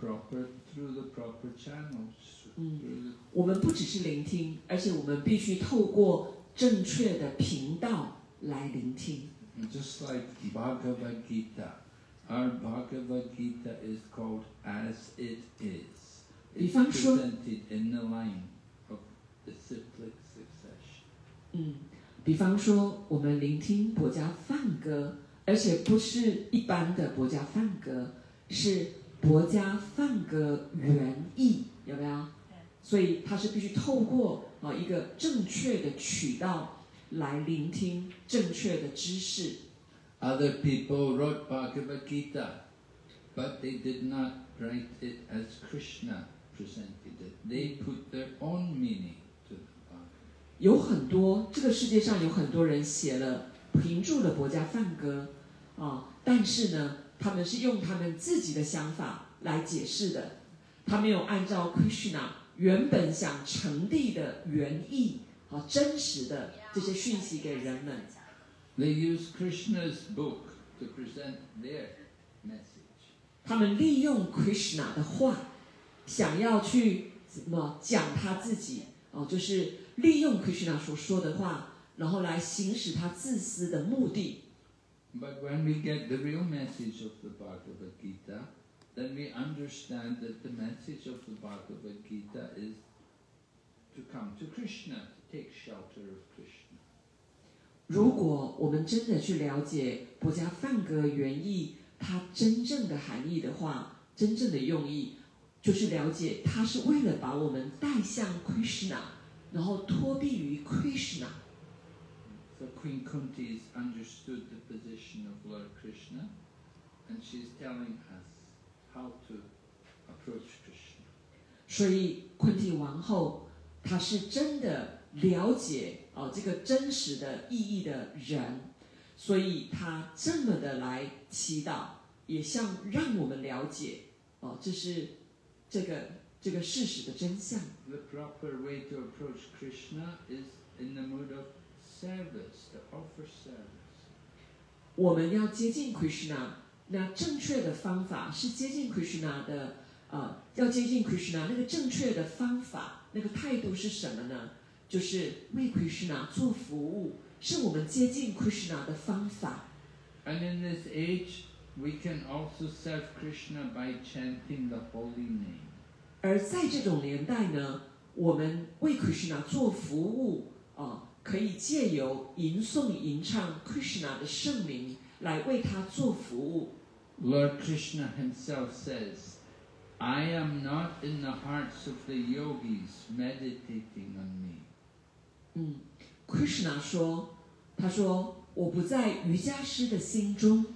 proper channels. 我们不只是聆听，而且我们必须透过正确的频道来聆听。 Just like Bhagavad Gita, our Bhagavad Gita is called As It Is. It's 比方说， presented in the line of the cyclic succession. 比方说，我们聆听薄伽梵歌，而且不是一般的薄伽梵歌，是薄伽梵歌原意，有没有？所以它是必须透过一个正确的渠道来聆听正确的知识。 Other people wrote Bhagavad Gita, but they did not write it as Krishna presented it. They put their own meaning to the Bhagavad. 有很多这个世界上有很多人写了评注了薄伽梵歌但是呢，他们是用他们自己的想法来解释的，他没有按照 Krishna 原本想传递的原意真实的这些讯息给人们。 They use Krishna's book to present their message. 他们利用 Krishna 的话，想要去讲他自己就是利用 Krishna 所说的话，然后来行使他自私的目的。 But when we get the real message of the Bhagavad Gita, then we understand that the message of the Bhagavad Gita is to come to Krishna, to take shelter of Krishna. 如果我们真的去了解佛家梵歌原意，它真正的含义的话，真正的用意就是了解它是为了把我们带向 Krishna， 然后托庇于 Krishna。 So Queen Kunti has understood the position of Lord Krishna, and she's telling us how to approach Krishna. 所以昆提王后她是真的了解这个真实的意义的人，所以她这么的来祈祷，也像让我们了解这是这个事实的真相。 The proper way to approach Krishna is in the mood of service, to offer service. 我们要接近 Krishna， 那正确的方法是接近 Krishna 的要接近 Krishna 那个正确的方法，那个态度是什么呢？就是为 Krishna 做服务，是我们接近 Krishna 的方法。 And in this age, we can also serve Krishna by chanting the holy name. 而在这种年代呢，我们为 Krishna 做服务可以借由吟诵吟唱 Krishna 的圣名来为他做服务。 Lord Krishna himself says, I am not in the hearts of the yogis meditating on me. Krishna 说，他说我不在瑜伽师的心中。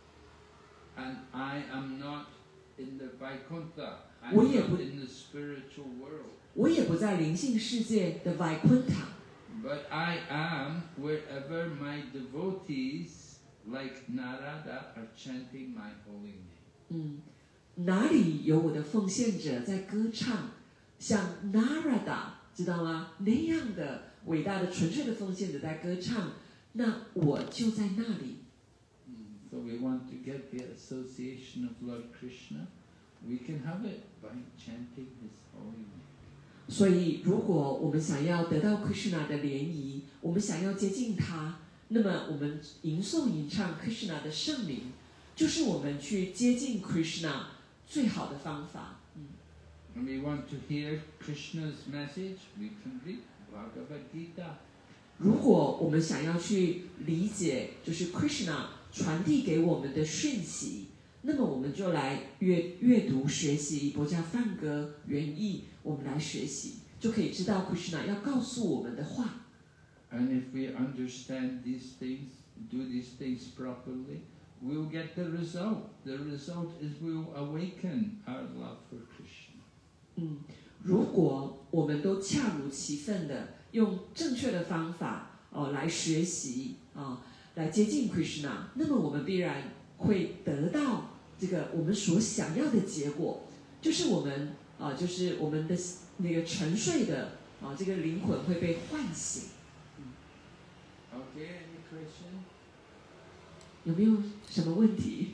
And I am not in the Vaikuntha. I'm 我也 not 不 in the spiritual world. 我也不在灵性世界的 Vaikuntha。 But I am wherever my devotees, like Narada, are chanting my holy name. 哪里有我的奉献者在歌唱，像 Narada 知道吗？那样的伟大的纯粹的奉献者在歌唱，那我就在那里。 So we want to get the association of Lord Krishna. We can have it by chanting his holy name. 所以，如果我们想要得到 Krishna 的联谊，我们想要接近他，那么我们吟诵吟唱 Krishna 的圣名，就是我们去接近 Krishna 最好的方法。 When we want to hear Krishna's message, we can read Bhagavad Gita. 如果我们想要去理解，就是 Krishna 传递给我们的讯息，那么我们就来阅读学习佛家梵歌原意，我们来学习，就可以知道 Krishna 要告诉我们的话。 And if we understand these things, do these things properly, we'll get the result. The result is we'll awaken our love for Krishna. 如果我们都恰如其分的用正确的方法来学习来接近 Krishna， 那么我们必然会得到这个我们所想要的结果，就是我们就是我们的那个沉睡的这个灵魂会被唤醒。 Okay, any question? 有没有什么问题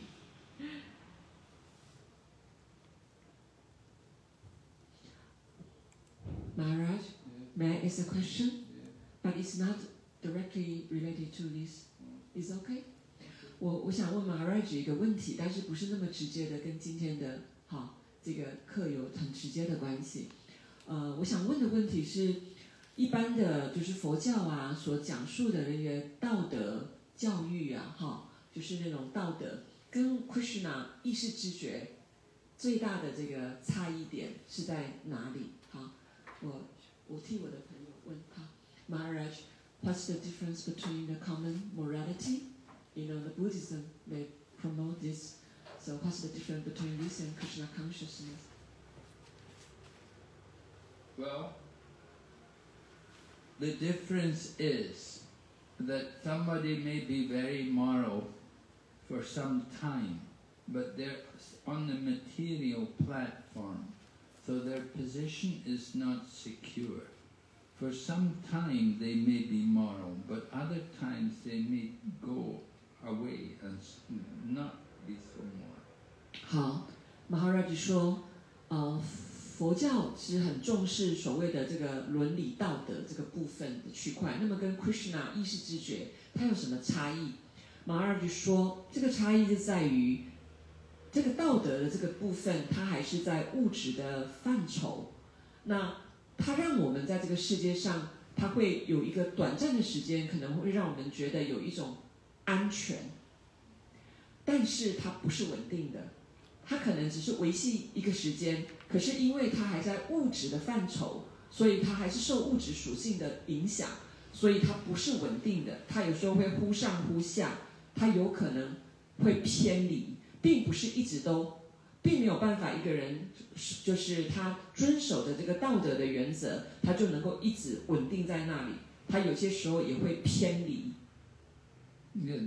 ？Maharaj, may I ask a question? But it's not directly related to this. Is okay? 我想问 Maharaj 一个问题，但是不是那么直接的跟今天的这个课有很直接的关系。我想问的问题是，一般的就是佛教所讲述的那个道德教育就是那种道德跟 Krishna 意识知觉最大的这个差异点是在哪里？我替我的朋友问Maharaj, what's the difference between the common morality? The Buddhism may promote this. So what's the difference between this and Krishna consciousness? Well, the difference is that somebody may be very moral for some time, but they're on the material platform, so their position is not secure. For some time they may be moral, but other times they may go away and not be so moral. 好 ，Maharaj 说，佛教其实很重视所谓的这个伦理道德这个部分的区块。那么跟 Krishna 意识知觉，它有什么差异？ 马二就说，这个差异就在于，这个道德的这个部分，它还是在物质的范畴。那它让我们在这个世界上，它会有一个短暂的时间，可能会让我们觉得有一种安全，但是它不是稳定的，它可能只是维系一个时间，可是因为它还在物质的范畴，所以它还是受物质属性的影响，所以它不是稳定的，它有时候会忽上忽下，它有可能会偏离，并不是一直都，并没有办法一个人就是他遵守的这个道德的原则，他就能够一直稳定在那里，他有些时候也会偏离。 Yeah,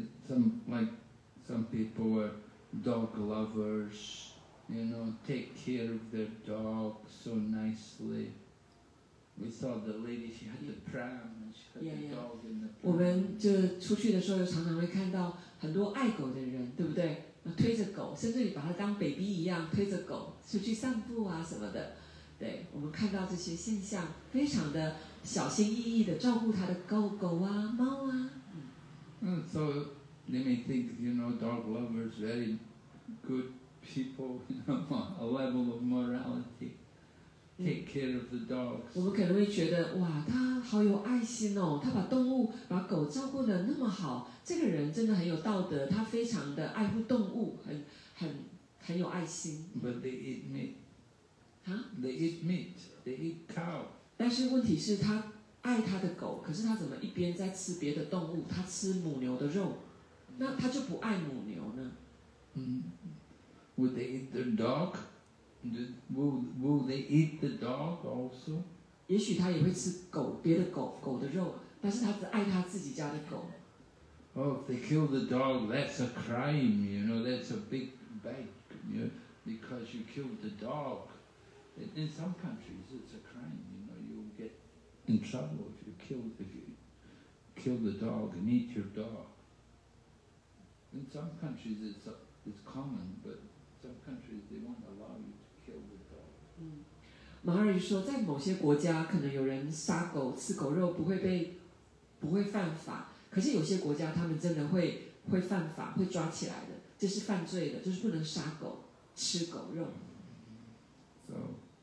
some people are dog lovers, take care of their dog so nicely. We saw the lady, she had the pram and she had the dog in the pram. 我们就出去的时候，常常会看到很多爱狗的人，对不对？推着狗，甚至于把它当 baby 一样推着狗出去散步啊什么的。对，我们看到这些现象，非常的小心翼翼的照顾他的狗狗啊、猫啊。 So they may think, dog lovers, very good people, a level of morality. Take care of the dogs. 我们可能会觉得，哇，他好有爱心哦，他把狗照顾得那么好，这个人真的很有道德，他非常的爱护动物，很有爱心。 But they eat meat. 啊 They eat meat. They eat cow. 但是问题是，他爱他的狗，可是他怎么一边在吃别的动物？他吃母牛的肉，那他就不爱母牛呢？ Would they eat their dog? Will they eat the dog also? 也许他也会吃别的狗的肉，但是他只爱他自己家的狗。 Oh, if they kill the dog, that's a crime, that's a big, because you killed the dog. In some countries, it's a crime, you'll get in trouble if you kill the dog and eat your dog. In some countries, it's common, but some countries they won't allow you to kill the dog. 马尔说，在某些国家，可能有人杀狗、吃狗肉不会犯法，可是有些国家他们真的会犯法，会抓起来的，这是犯罪的，就是不能杀狗、吃狗肉。 So,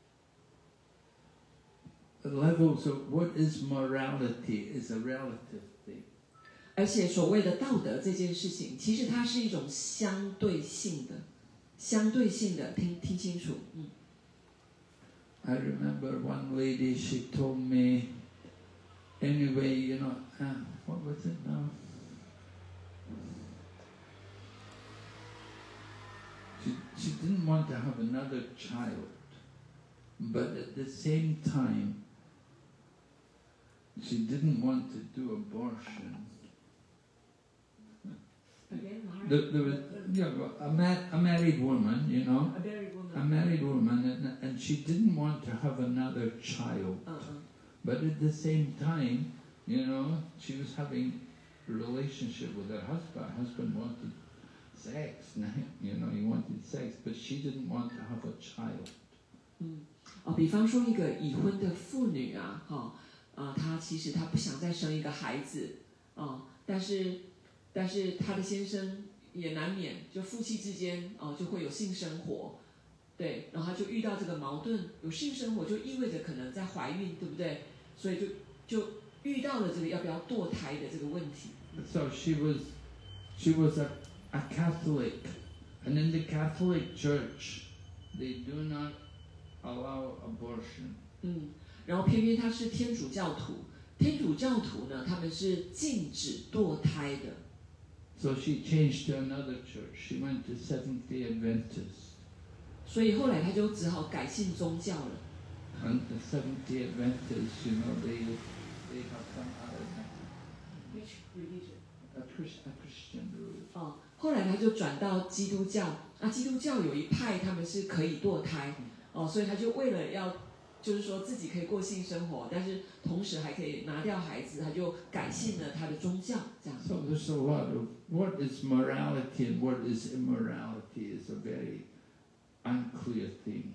the levels of what is morality is a relative thing. 而且所谓的道德这件事情，其实它是一种相对性的，听清楚。 I remember one lady, she told me, anyway, what was it now? She didn't want to have another child, but at the same time, she didn't want to do abortion. There was a married woman, a married woman, and she didn't want to have another child. But at the same time, she was having a relationship with her husband. Her husband wanted sex, he wanted sex, but she didn't want to have a child. 比方说一个已婚的妇女啊，她其实她不想再生一个孩子，但是她的先生也难免就夫妻之间就会有性生活，对，然后她就遇到这个矛盾，有性生活就意味着可能在怀孕，对不对？所以就遇到了这个要不要堕胎的这个问题。 So she was a Catholic, and in the Catholic Church, they do not allow abortion. 然后偏偏她是天主教徒，天主教徒呢，他们是禁止堕胎的。 So she changed to another church. She went to Seventh-day Adventist. 所以后来她就只好改信宗教了。 And the Seventh-day Adventists, they have some other Which religion? a Christian religion. 后来他就转到基督教，基督教有一派他们是可以堕胎，所以他就为了要，就是说自己可以过性生活，但是同时还可以拿掉孩子，他就改信了他的宗教，这样。 So there's a lot of what is morality and what is immorality is a very unclear thing.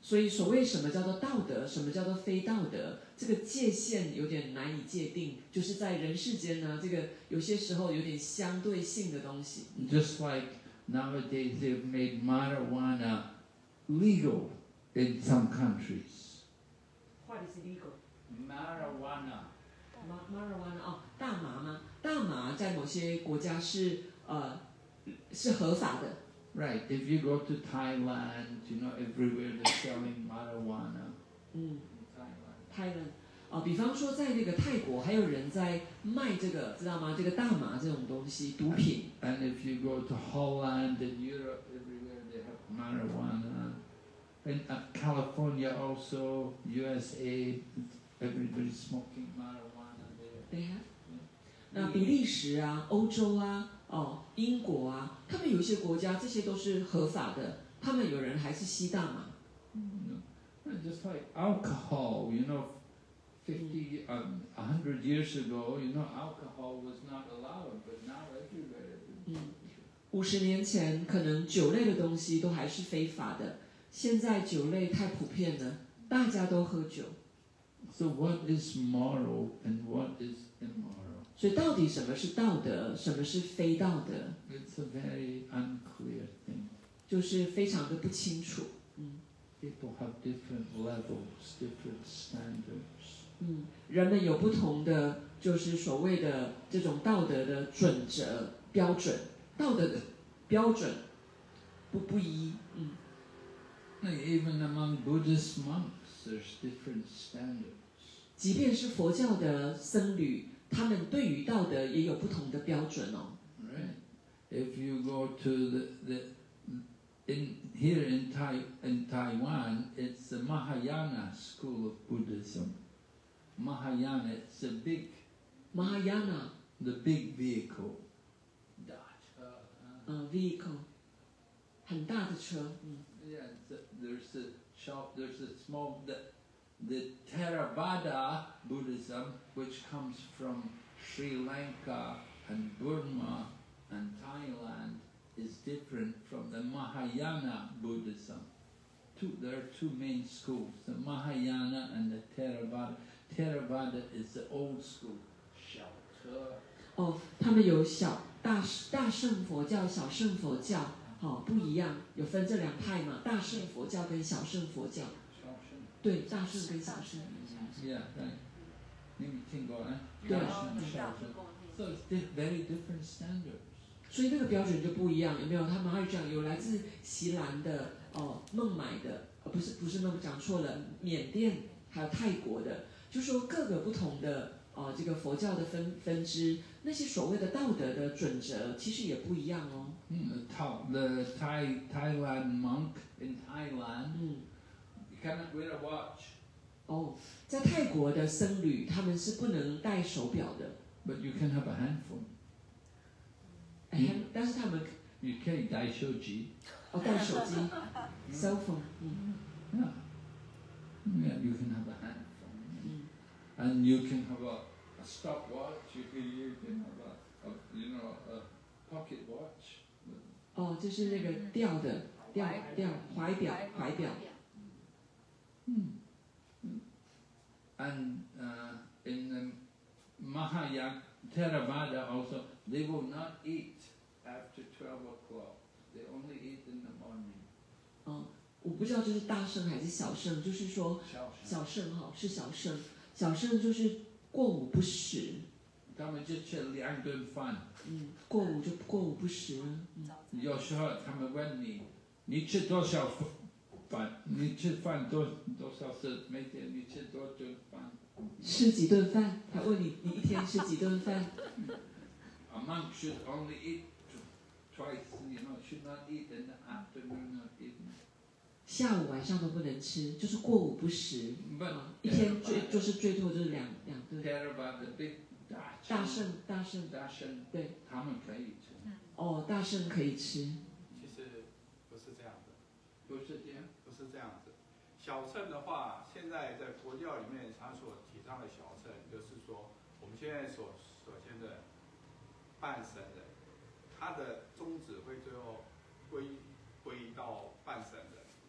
所以所谓什么叫做道德，什么叫做非道德，这个界限有点难以界定，就是在人世间呢，这个有些时候有点相对性的东西。 Just like nowadays they've made marijuana legal in some countries. What is legal? Marijuana. Marijuana 哦，大麻吗？大麻在某些国家是合法的。 Right. If you go to Thailand, you know, everywhere they're selling marijuana. 嗯 Thailand. ，Thailand 比方说在那个泰国，还有人在卖这个，知道吗？这个大麻这种东西，毒品。 And if you go to Holland and Europe, everywhere they have marijuana. In California also, USA, everybody's smoking marijuana there. 对呀。那比利时啊、欧洲啊、英国啊，他们有一些国家，这些都是合法的，他们有人还是吸大麻。 Just like alcohol, you know, 100 years ago, you know, alcohol was not allowed, but now everywhere. 50年前，可能酒类的东西都还是非法的，现在酒类太普遍了，大家都喝酒。 So what is moral and what is immoral? 所以到底什么是道德，什么是非道德？ It's a very unclear thing. 就是非常的不清楚。 People have different levels, different standards. 人们有不同的，就是所谓的这种道德的准则标准，道德的标准不一。 Like even among Buddhist monks, there's different standards. 即便是佛教的僧侣，他们对于道德也有不同的标准哦。 Right. If you go to here in Taiwan, it's the Mahayana school of Buddhism. Mahayana, it's the big vehicle. vehicle 很大的车。 Yeah, there's a small the Theravada Buddhism, which comes from Sri Lanka and Burma and Thailand, is different from the Mahayana Buddhism. There are two main schools, the Mahayana and the Theravada. Theravada is the old school. 他们有大乘佛教、小乘佛教，不一样，有分这两派嘛，大乘佛教跟小乘佛教。对，大乘跟小乘。 Yeah, right. 你听过啊？ 对。 So it's very different standards. 所以那个标准就不一样，有没有？他们还有讲有来自锡兰的、孟买的，不是孟，讲错了，缅甸还有泰国的，就说各个不同的这个佛教的分支，那些所谓的道德的准则，其实也不一样哦。 The Thailand monk in Thailand, you cannot wear a watch. 在泰国的僧侣，他们是不能戴手表的。 But you can have a handphone. 但是他们你可以带手机。 带手机 ，cell phone。 Yeah, you can have a handphone. And you can have a stopwatch. You can have a pocket watch. 就是那个吊怀表。 And in the Mahayana Theravada also, they will not eat after 12 o'clock. They only eat in the morning. 我不知道这是大乘还是小乘，就是说小乘是小乘，小乘就是过午不食。 他们就吃2顿饭。 过午不食。 有时候他们问你吃多少饭？你吃饭多少次？每天你吃多顿饭？ 吃几顿饭？他问你一天吃几顿饭 A monk should only eat twice, should not eat in the afternoon or evening. 下午晚上都不能吃，就是过午不食。一天最多就是两顿。大圣，对。 他们可以吃。 大圣可以吃。 其实不是这样的。 不是这样。 不是这样子。小乘的话，现在在佛教里面，他所提倡的小乘，就是说我们现在所见的半神人，他的宗旨会最后归到半神人。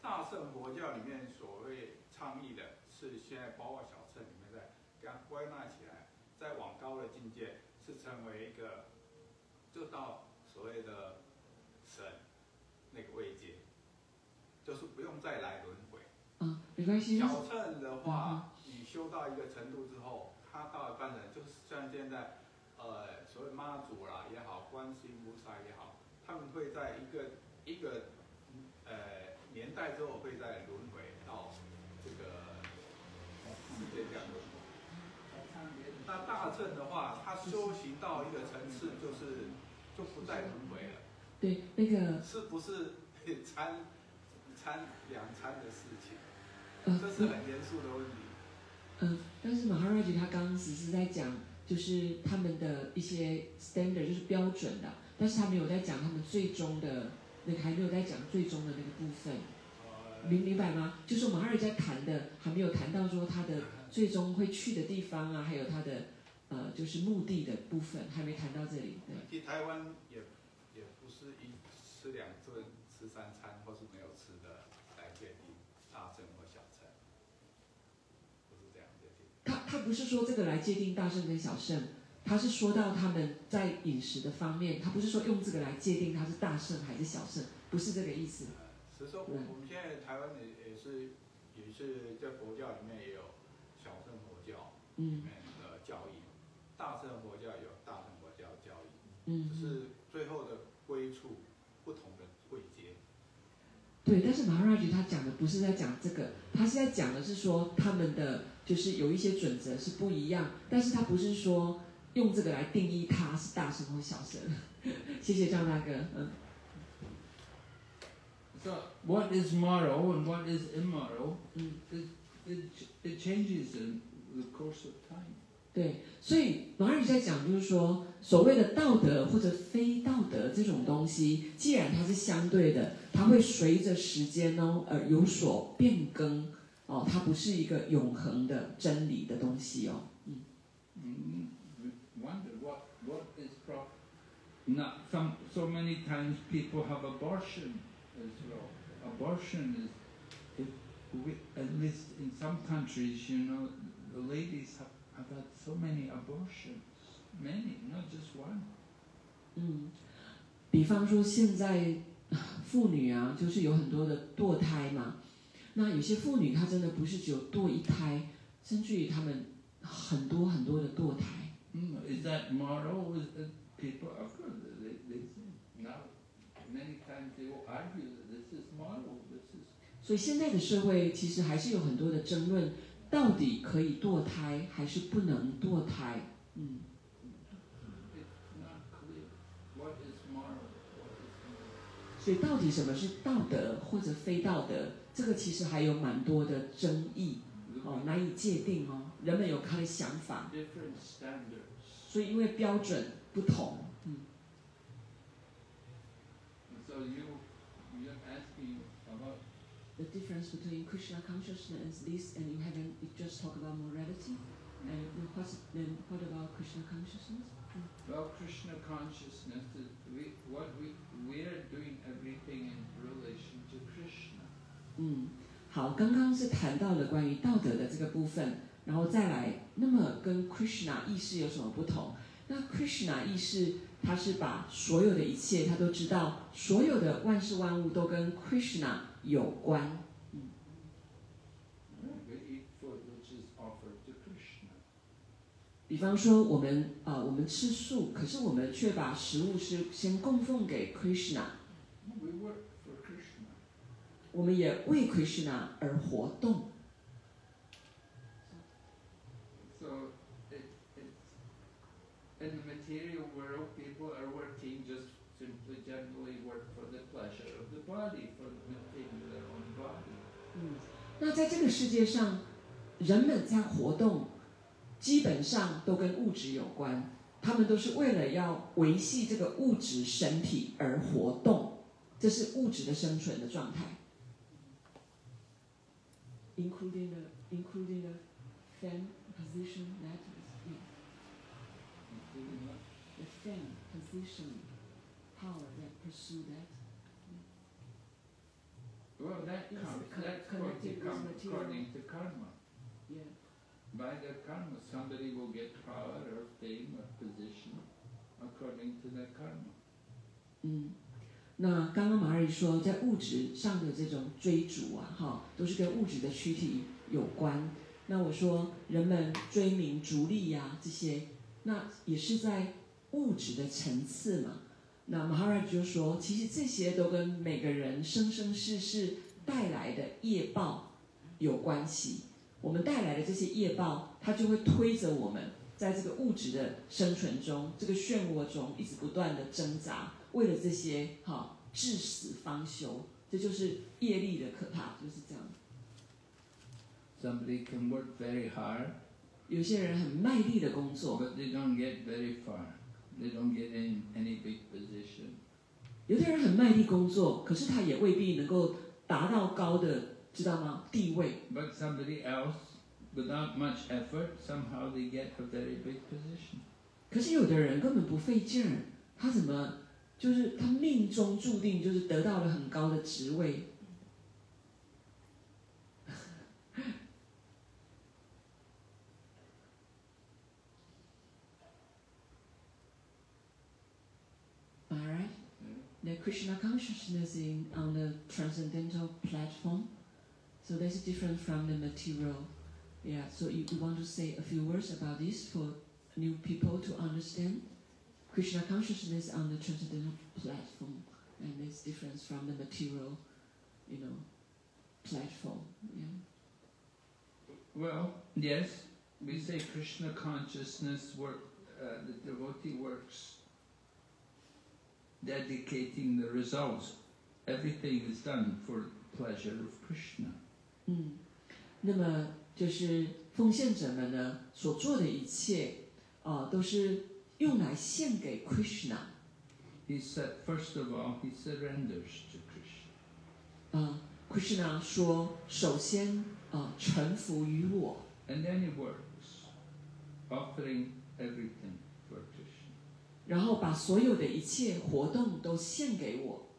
大乘佛教里面所谓倡议的是现在包括小乘里面在刚归纳起来，再往高的境界是成为一个，就到所谓的神那个位阶，就是不用再来轮回。 没关系。 小乘的话，你修到一个程度之后，他到一半人就是像现在，所谓妈祖啦也好，观世音菩萨也好，他们会在一个年代之后会再轮回到这个世界这样轮回。那大乘的话，他修行到一个层次，就不再轮回了。 对，那个是不是参两参的事情？这是很严肃的问题。 但是马哈拉吉他刚刚只是在讲，就是他们的一些 standard 就是标准的，但是他没有在讲他们最终的那个，还没有在讲最终的那个部分。明白吗？就是马哈拉吉在谈的，还没有谈到说他的最终会去的地方啊，还有他的就是目的的部分，还没谈到这里。对。 其实台湾也不是一吃两顿、吃三餐，或是没有吃的来界定大乘或小乘，不是这样界定。 他不是说这个来界定大乘跟小乘，他是说到他们在饮食的方面，他不是说用这个来界定他是大乘还是小乘，不是这个意思。 所以说，我们现在台湾也是在佛教里面也有小乘佛教里面的教义，大乘佛教有大乘佛教教义，只是最后的归处不同的位阶。 对，但是马哈拉吉他讲的不是在讲这个，他是在讲的是说他们的就是有一些准则是不一样，但是他不是说用这个来定义他是大乘或小乘。谢谢张大哥。 So what is moral and what is immoral? It changes in the course of time. 对，所以马哈拉吉在讲就是说，所谓的道德或者非道德这种东西，既然它是相对的，它会随着时间而有所变更它不是一个永恒的真理的东西 Wonder what is proper. Not so many times people have abortion as well. Abortion is, at least in some countries, the ladies have had so many abortions, many, not just one. 比方说现在妇女啊，就是有很多的堕胎嘛。那有些妇女她真的不是只有堕一胎，甚至于她们很多很多的堕胎。 Is that moral? People, of course, they say now. Many times they will argue that this is moral. This is. 所以现在的社会其实还是有很多的争论，到底可以堕胎还是不能堕胎 It's not clear what is moral. What is immoral. 所以到底什么是道德或者非道德，这个其实还有蛮多的争议难以界定人们有他的想法。 Different standards. 所以因为标准不同 So you're asking about The difference between Krishna consciousness and you just talk about morality and what about Krishna consciousness? well, Krishna consciousness is we are doing everything in relation to Krishna. 好，刚刚是谈到了关于道德的这个部分，然后再来，那么跟 Krishna 意识有什么不同？那 Krishna 意识，他是把所有的一切，他都知道，所有的万事万物都跟 Krishna 有关。 We eat food which is offered to Krishna. 比方说，我们吃素，可是我们却把食物是先供奉给 Krishna。 We work for Krishna. 我们也为 Krishna 而活动。 So in the material world, people are working just simply generally work for the pleasure of the body, for maintaining their own body. 那在这个世界上，人们在活动，基本上都跟物质有关，他们都是为了要维系这个物质身体而活动，这是物质的生存的状态。Including the fan position that the fan position power that pursue that. Well, that Yes, comes. con- That's going to connected with come material. according to karma. Yeah. By their karma, somebody will get power or fame or position according to their karma. 那刚刚马尔说，在物质上的这种追逐啊，哈，都是跟物质的躯体有关。那我说，人们追名逐利呀、这些，那也是在物质的层次嘛。那马哈拉就说，其实这些都跟每个人生生世世带来的业报有关系。我们带来的这些业报，它就会推着我们在这个物质的生存中，这个漩涡中一直不断的挣扎。为了这些至死方休，这就是业力的可怕，就是这样。 Somebody can work very hard, 有些人很卖力的工作， but they don't get very far. They don't get in any big position. 有的人很卖力工作，可是他也未必能够达到高的，知道吗？地位。 But somebody else, without much effort, somehow they get a very big position. 可是有的人根本不费劲儿，他怎么就是他命中注定就是得到了很高的职位。Alright, the Krishna consciousness on the transcendental platform, so that's different from the material. Yeah, so you want to say a few words about this for new people to understand? Krishna consciousness on the transcendental platform, and its difference from the material, platform. Yeah. Well, yes, we say Krishna consciousness work. The devotee works dedicating the results. Everything is done for pleasure of Krishna. 那么就是奉献者们呢所做的一切，都是用来献给 Krishna。 He said, first of all, he surrenders to Krishna. Krishna 说，首先臣服于我， And then he works, offering everything for Krishna. 然后把所有的一切活动都献给我。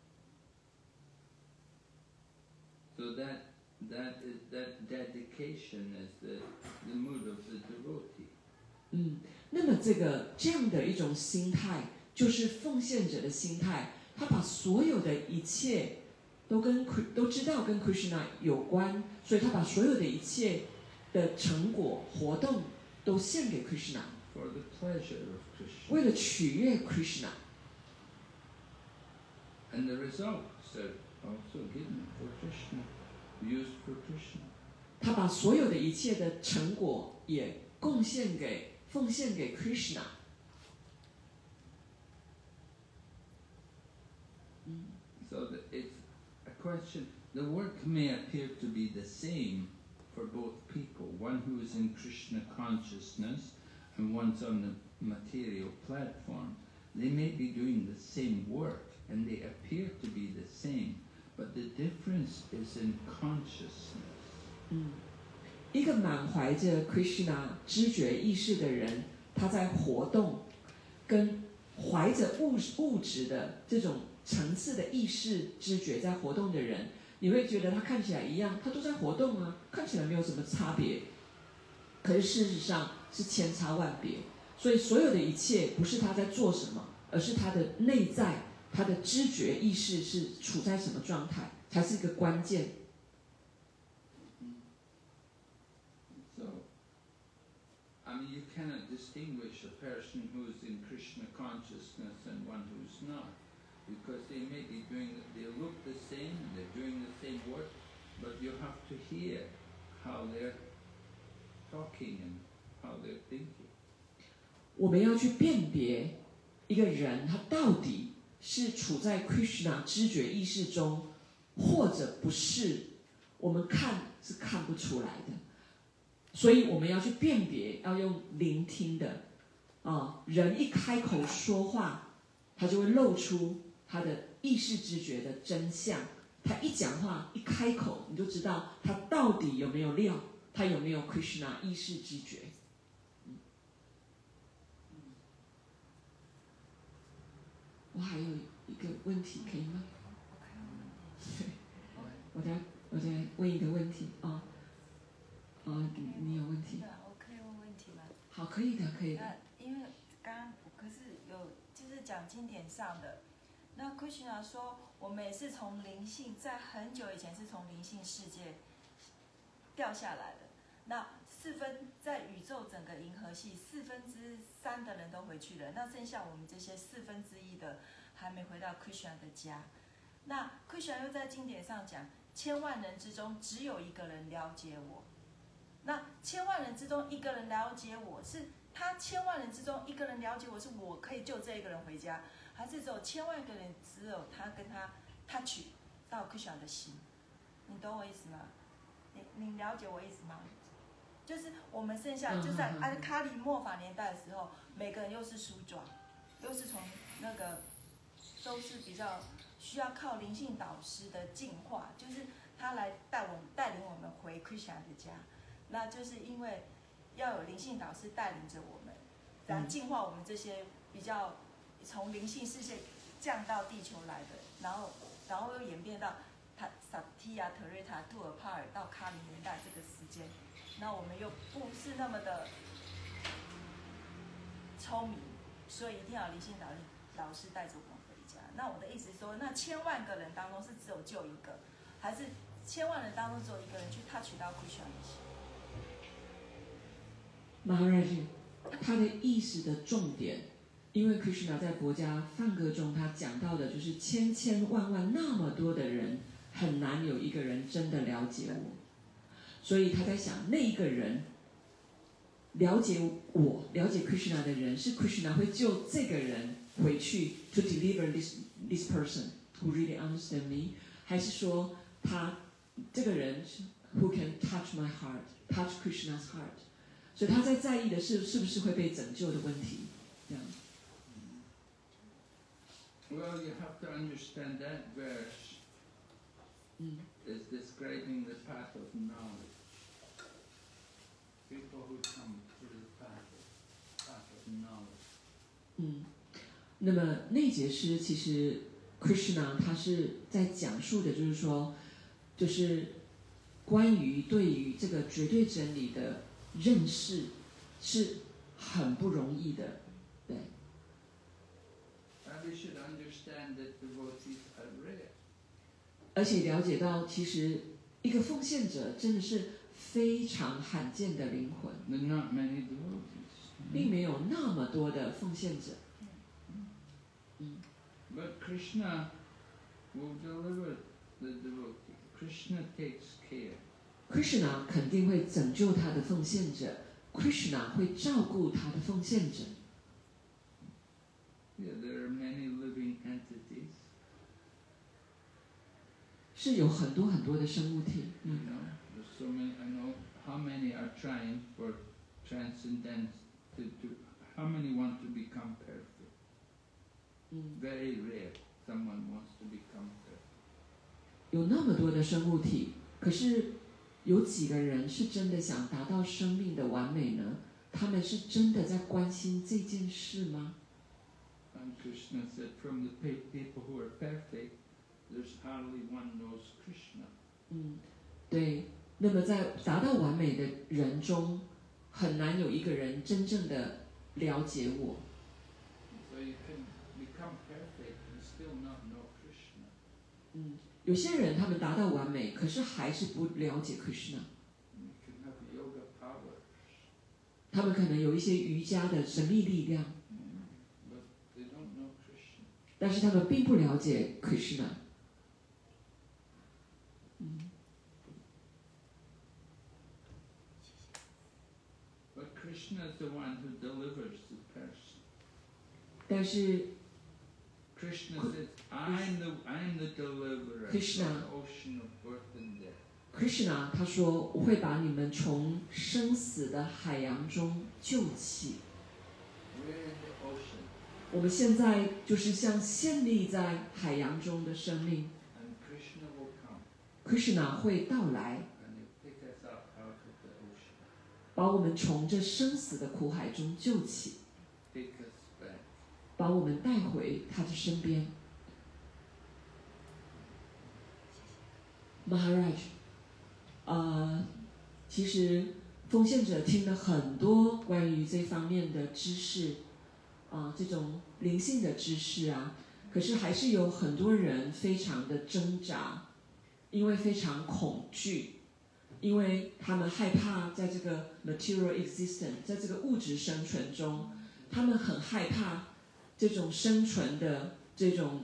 So that dedication is the mood of the devotee. 那么这样的一种心态，就是奉献者的心态。他把所有的一切都知道跟 Krishna 有关，所以他把所有的一切的成果活动都献给 Krishna， For the pleasure of Krishna. 为了取悦 Krishna。 And the results are also given for Krishna, used for Krishna. 他把所有的一切的成果也奉献给 Krishna。 So that it's a question. The work may appear to be the same for both people, one who is in Krishna consciousness and one's on the material platform. They may be doing the same work and they appear to be the same, but the difference is in consciousness. 一个满怀着 Krishna 知觉意识的人，他在活动，跟怀着物质的这种层次的意识知觉在活动的人，你会觉得他看起来一样，他都在活动啊，看起来没有什么差别。可是事实上是千差万别，所以所有的一切不是他在做什么，而是他的内在，他的知觉意识是处在什么状态，才是一个关键。 You cannot distinguish a person who is in Krishna consciousness and one who's not, because they look the same, they're doing the same work, but you have to hear how they're talking and how they're thinking. 我们要去辨别一个人他到底是处在 Krishna 知觉意识中，或者不是，我们看是看不出来的。所以我们要去辨别，要用聆听的人一开口说话，他就会露出他的意识知觉的真相。他一讲话一开口，你就知道他到底有没有料，他有没有 Krishna 意识知觉。我还有一个问题，可以吗？ 我再问一个问题啊，你有问题？ 我可以问问题吗？ 好，可以的，可以的。 因为刚刚可是有就是讲经典上的，那 Krishna 说我们也是从灵性，在很久以前是从灵性世界掉下来的。那在宇宙整个银河系3/4的人都回去了，那剩下我们这些1/4的还没回到 Krishna 的家。那 Krishna 又在经典上讲，千万人之中只有一个人了解我。那千万人之中一个人了解我，是他千万人之中一个人了解我，是我可以救这一个人回家，还是只有千万个人只有他跟他 touch 到 Krishna 的心？你懂我意思吗？你了解我意思吗？就是我们剩下就在阿卡里末法年代的时候，每个人又是梳妆，又是从那个都是比较需要靠灵性导师的进化，就是他来带领我们回 Krishna 的家。那就是因为要有灵性导师带领着我们，然后净化我们这些比较从灵性世界降到地球来的，然后又演变到萨提亚、特瑞塔、杜尔帕尔到卡里年代这个时间，那我们又不是那么的聪明，所以一定要有灵性导师带着我们回家。那我的意思是说，那千万个人当中是只有救一个，还是千万人当中只有一个人去 touch 到 Krishna 的心？ Maharaji，他的意识的重点，因为 Krishna 在佛家梵歌中，他讲到的就是千千万万那么多的人，很难有一个人真的了解我，所以他在想，那一个人了解我、了解 Krishna 的人，是 Krishna 会救这个人回去 to deliver this person who really understand me， 还是说他这个人 who can touch my heart, touch Krishna's heart？所以他在意的是不是会被拯救的问题，这样。 Well, you have to understand that verse is describing the path of knowledge. People who come through the path of knowledge. 那么那节诗其实 Krishna 他是在讲述的，就是说，就是关于对于这个绝对真理的认识是很不容易的，对。 And we should understand that devotees are rare. 而且了解到，其实一个奉献者真的是非常罕见的灵魂。 There are not many devotees. 并没有那么多的奉献者。 But Krishna will deliver the devotee. Krishna takes care. Krishna 肯定会拯救他的奉献者 ，Krishna 会照顾他的奉献者。 Yeah, there are many living entities. 是有很多很多的生物体。 You know, there's so many. I know how many are trying for transcendence. How many want to become perfect? Very rare. Someone wants to become perfect. 有那么多的生物体，可是有几个人是真的想达到生命的完美呢？他们是真的在关心这件事吗？ And Krishna said, from the people who are perfect, there's hardly one knows Krishna. 对。那么在达到完美的人中，很难有一个人真正的了解我。 So you can become perfect and still not know Krishna. 有些人他们达到完美，可是还是不了解 Krishna。 You can have yoga powers. 他们可能有一些瑜伽的神秘力量， But they don't know Krishna. 但是他们并不了解 Krishna。 But Krishna is the one who delivers the person. 但是 Krishna says, I'm the deliverer Krishna. from the ocean of birth and death. Krishna 他说：“我会把你们从生死的海洋中救起。 We're in the ocean, 我们现在就是像陷立在海洋中的生命。 and Krishna will come Krishna 会到来， and he'll pick us up out of the ocean, 把我们从这生死的苦海中救起， take us back. 把我们带回他的身边。 Maharaj，其实奉献者听了很多关于这方面的知识，这种灵性的知识啊，可是还是有很多人非常的挣扎，因为非常恐惧，因为他们害怕在这个 material existence， 在这个物质生存中，他们很害怕这种生存的这种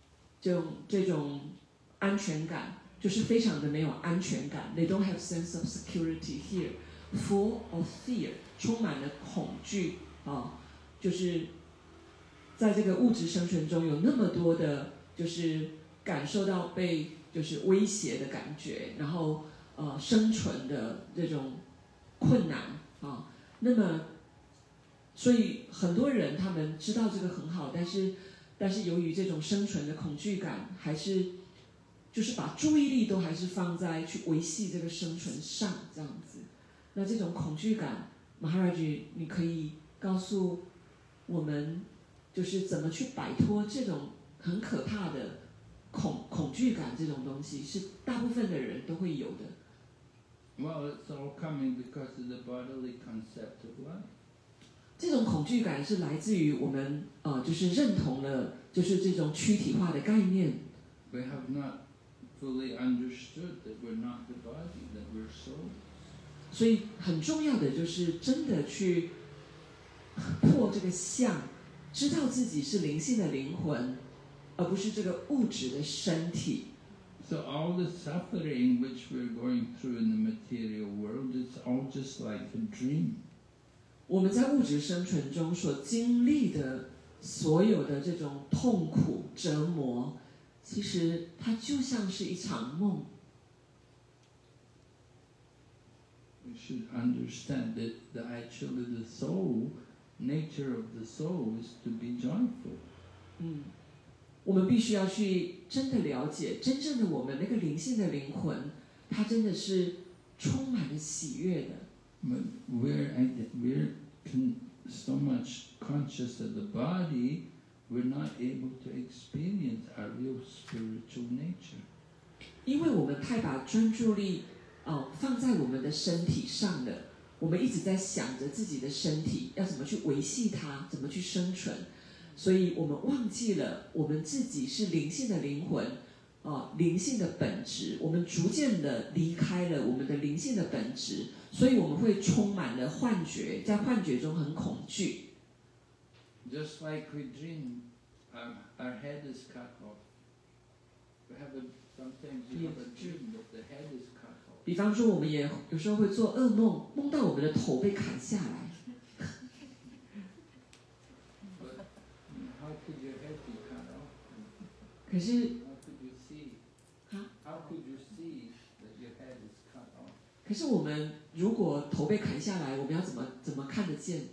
安全感，就是非常的没有安全感。They don't have sense of security here, full of fear， 充满了恐惧就是在这个物质生存中有那么多的，就是感受到被就是威胁的感觉，然后生存的这种困难那么所以很多人他们知道这个很好，但是由于这种生存的恐惧感，还是就是把注意力都还是放在去维系这个生存上这样子。那这种恐惧感 ，Maharaj， 你可以告诉我们，就是怎么去摆脱这种很可怕的恐惧感这种东西，是大部分的人都会有的。 Well, it's all coming because of the bodily concept of life. 这种恐惧感是来自于我们就是认同了就是这种躯体化的概念。 We have not fully understood that we're not the body, that we're soul. 所以很重要的就是真的去破这个相，知道自己是灵性的灵魂，而不是这个物质的身体。 So all the suffering which we're going through in the material world, it's all just like a dream. 我们在物质生存中所经历的所有的这种痛苦折磨，其实它就像是一场梦。 We should understand that actually the soul, nature of the soul is to be joyful. 我们必须要去真的了解，真正的我们那个灵性的灵魂，它真的是充满了喜悦的。 But we're so much conscious of the body, we're not able to experience our real spiritual nature. 因为我们太把专注力放在我们的身体上了，我们一直在想着自己的身体要怎么去维系它，怎么去生存，所以我们忘记了我们自己是灵性的灵魂灵性的本质，我们逐渐的离开了我们的灵性的本质，所以我们会充满了幻觉，在幻觉中很恐惧。 Just like we dream, our head is cut off. Sometimes you have a dream that the head is cut off. 比方说，我们也有时候会做噩梦，梦到我们的头被砍下来。 But how could your head be cut off? 可是 How could you see that your head is cut off? 可是我们如果头被砍下来，我们要怎么看得见？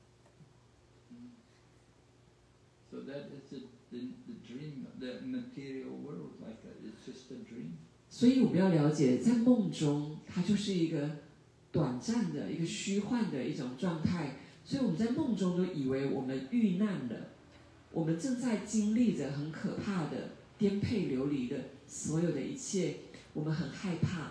So that is the dream, the material world, like it's just a dream. 所以我们要了解，在梦中，它就是一个短暂的、一个虚幻的一种状态。所以我们在梦中都以为我们遇难了，我们正在经历着很可怕的颠沛流离的所有的一切，我们很害怕。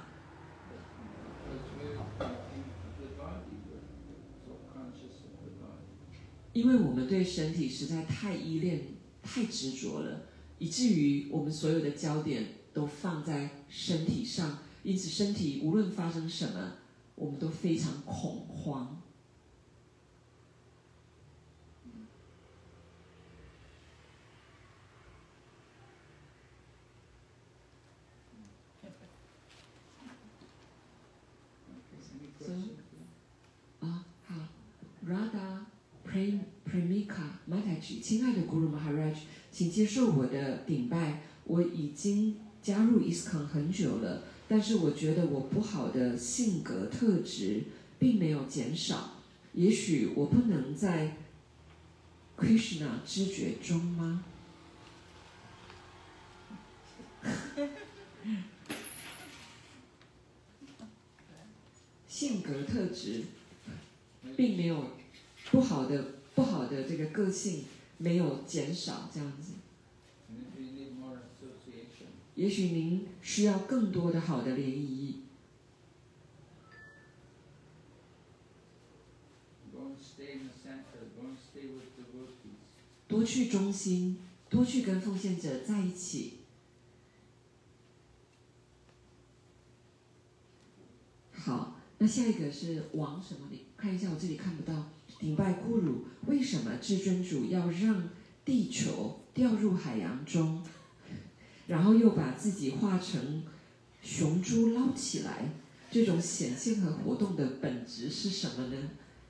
因为我们对身体实在太依恋、太执着了，以至于我们所有的焦点都放在身体上，因此身体无论发生什么，我们都非常恐慌。好 ，Radha Premika Mataji， 亲爱的 Guru Maharaj， 请接受我的顶拜。我已经加入 ISKCON 很久了，但是我觉得我不好的性格特质并没有减少。也许我不能在 Krishna 知觉中吗？性格特质并没有不好的这个个性没有减少，这样子。 也许您需要更多的好的联谊。多去中心，多去跟奉献者在一起。好，那下一个是王什么？你看一下，我这里看不到。顶拜咕噜，为什么至尊主要让地球掉入海洋中，然后又把自己化成雄猪捞起来？这种显现和活动的本质是什么呢？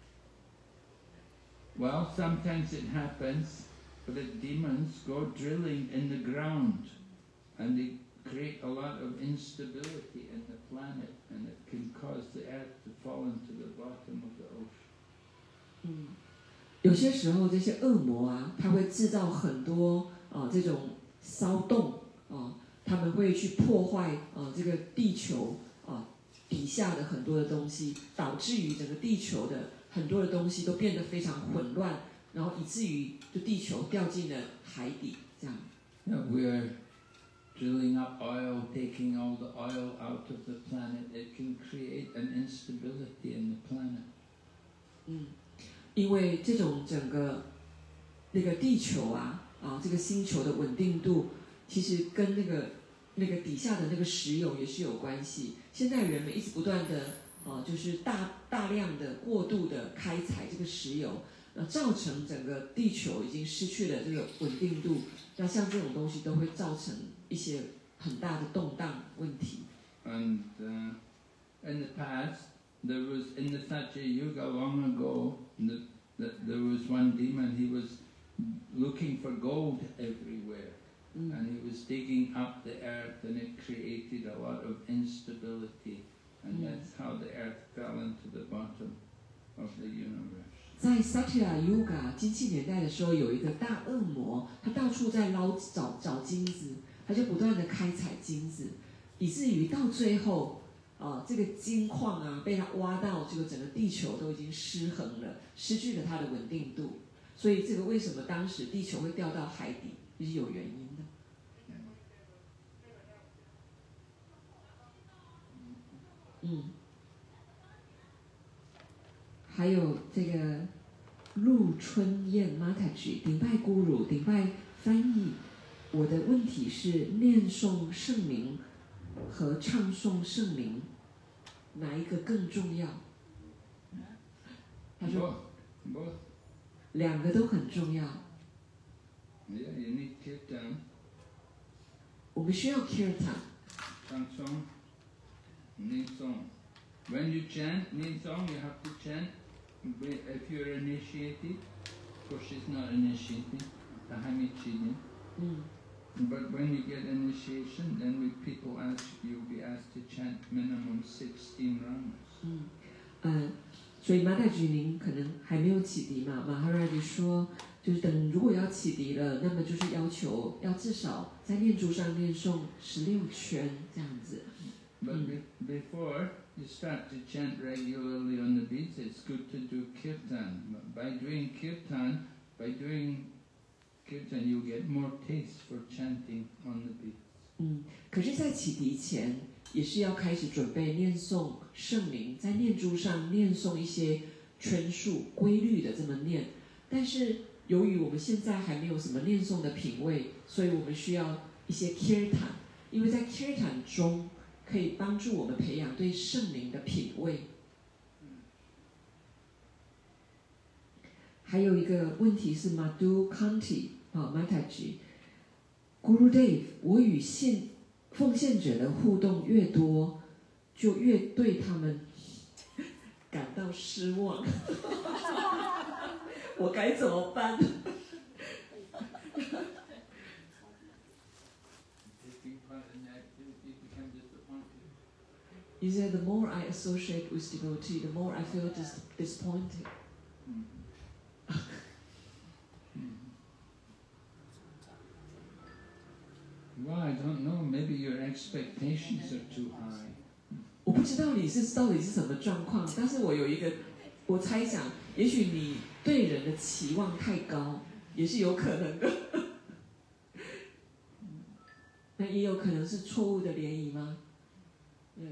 Well, sometimes it happens that demons go drilling in the ground, and they create a lot of instability in the planet, and it can cause the earth to fall into the bottom of the ocean. 有些时候这些恶魔啊，他会制造很多这种骚动他们会去破坏这个地球底下的很多的东西，导致于整个地球的很多的东西都变得非常混乱，然后以至于就地球掉进了海底，这样。 Yeah, we are drilling up oil, taking all the oil out of the planet. It can create an instability in the planet. 因为这种整个那个地球这个星球的稳定度，其实跟那个底下的那个石油也是有关系。现在人们一直不断的就是大量的过度的开采这个石油，造成整个地球已经失去了这个稳定度。那像这种东西都会造成一些很大的动荡问题。 And in the past, there was in the Satya Yuga long ago, there was one demon. He was looking for gold everywhere. And he was digging up the earth, and it created a lot of instability, and that's how the earth fell into the bottom of the universe. 在 Satya Yuga 金器年代的时候，有一个大恶魔，他到处在找金子，他就不断的开采金子，以至于到最后，这个金矿被他挖到，这个整个地球都已经失衡了，失去了它的稳定度。所以这个为什么当时地球会掉到海底，也是有原因的。还有这个陆春燕 Mataji 顶拜咕噜，顶拜翻译。我的问题是，念诵圣名和唱诵圣名，哪一个更重要？他说，两个都很重要。 Yeah, you need kirtan. 我们需要 kirtan。 唱诵。Nitsong. When you chant Nitsong, you have to chant. If you're initiated, of course she's not initiated, Tahamichidin. But when you get initiation, then people you'll be asked to chant minimum 16 rounds. 所以马太居您可能还没有启迪嘛，马哈拉迪说，就是如果要启迪了，那么就是要求要至少在念珠上念诵16圈这样子。 But before you start to chant regularly on the beats, it's good to do kirtan. By doing kirtan, you'll get more taste for chanting on the beats. 可是，在启迪前，也是要开始准备念诵圣名，在念珠上念诵一些圈数、规律的这么念。但是，由于我们现在还没有什么念诵的品味，所以我们需要一些 kirtan， 因为在 kirtan 中。可以帮助我们培养对圣灵的品味。还有一个问题是 Madhu Kanti Mataji Gurudev， 我与奉献者的互动越多，就越对他们感到失望。我该怎么办？He said, the more I associate with devotee, the more I feel disappointed. Well, I don't know. Maybe your expectations are too high. 我不知道你到底是什么状况，但是我猜想，也许你对人的期望太高，也是有可能的。 那也有可能是错误的联谊吗？ Yeah,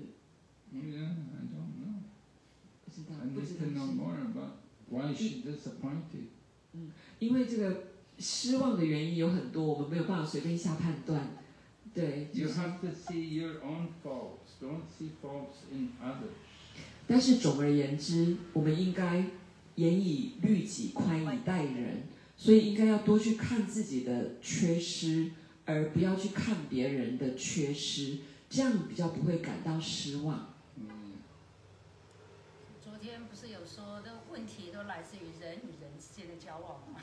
I don't know. 不知道， I 不 need 知 to 道 know 是。 more about why she disappointed. 因为这个失望的原因有很多，我们没有办法随便下判断。对， You have to see your own faults. Don't see faults in others. 但是总而言之，我们应该严以律己，宽以待人，所以应该要多去看自己的缺失，而不要去看别人的缺失，这样比较不会感到失望。 昨天不是有说，的问题都来自于人与人之间的交往吗？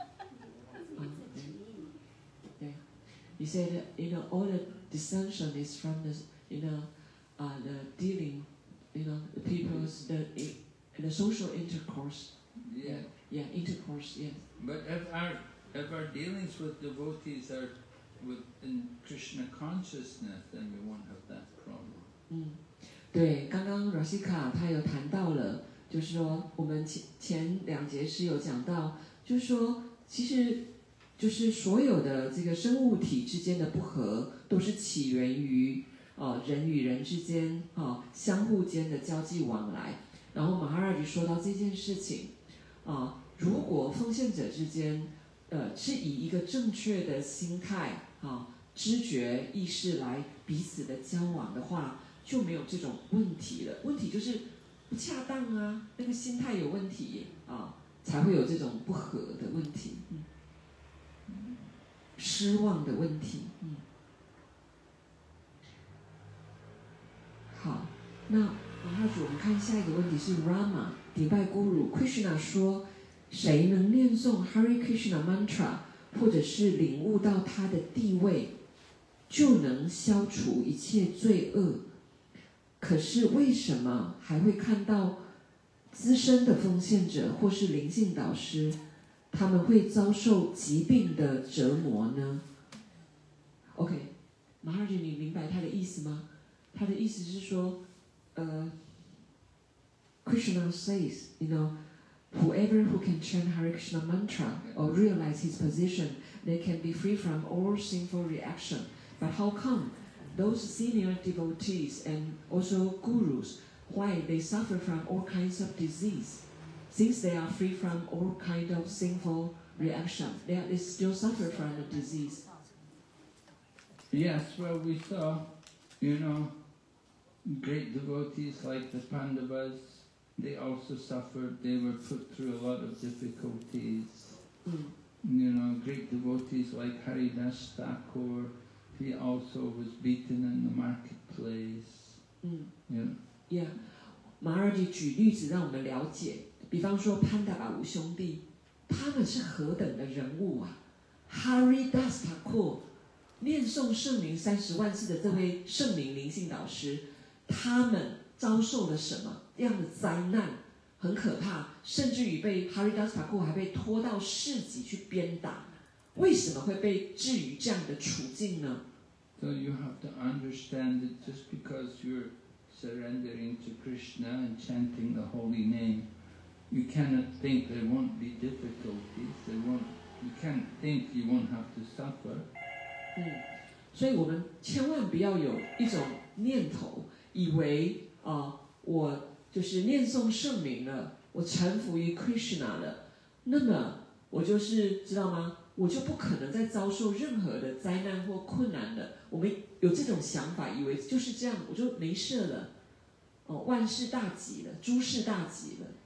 对，You said all the dissension is from the the dealing, the people's the social intercourse. Yeah. Yeah, intercourse. Yes. But if our dealings with devotees are within Krishna consciousness, then we won't have that problem. 对，刚刚 Rasika 他有谈到了，就是说我们前两节是有讲到，就是说其实就是所有的这个生物体之间的不和，都是起源于人与人之间相互间的交际往来。然后马哈拉吉说到这件事情如果奉献者之间是以一个正确的心态知觉意识来彼此的交往的话，就没有这种问题了。问题就是不恰当啊，那个心态有问题才会有这种不和的问题，失望的问题。好，那马哈主，我们看下一个问题是 Rama 迪拜 Guru Krishna 说，谁能念诵 Hare Krishna Mantra 或者是领悟到他的地位，就能消除一切罪恶。可是为什么还会看到资深的奉献者或是灵性导师，他们会遭受疾病的折磨呢 ？OK， 马哈吉，你明白他的意思吗？他的意思是说，Krishna says, whoever who can chant Hare Krishna mantra or realize his position, they can be free from all sinful reaction. But how come those senior devotees and also gurus, why they suffer from all kinds of disease? Since they are free from all kind of sinful reaction, they still suffer from the disease. Yes, well, we saw, great devotees like the Pandavas, they also suffered. They were put through a lot of difficulties. Great devotees like Haridas Thakur, he also was beaten in the marketplace. Yeah. 马尔吉举例子让我们了解，比方说潘达巴五兄弟，他们是何等的人物啊 ！Haridas Thakur 念诵圣名30万次的这位圣名灵性导师，他们遭受了什么样的灾难？很可怕，甚至于被 Haridas Thakur 还被拖到市集去鞭打。为什么会被置于这样的处境呢？ So you have to understand that just because you're surrendering to Krishna and chanting the holy name, you cannot think there won't be difficulties. You can't think you won't have to suffer. 所以我们千万不要有一种念头，以为我就是念诵圣名了，我臣服于 Krishna 了，那么我就是知道吗？我就不可能再遭受任何的灾难或困难了。我们有这种想法，以为就是这样，我就没事了。万事大吉了，诸事大吉了。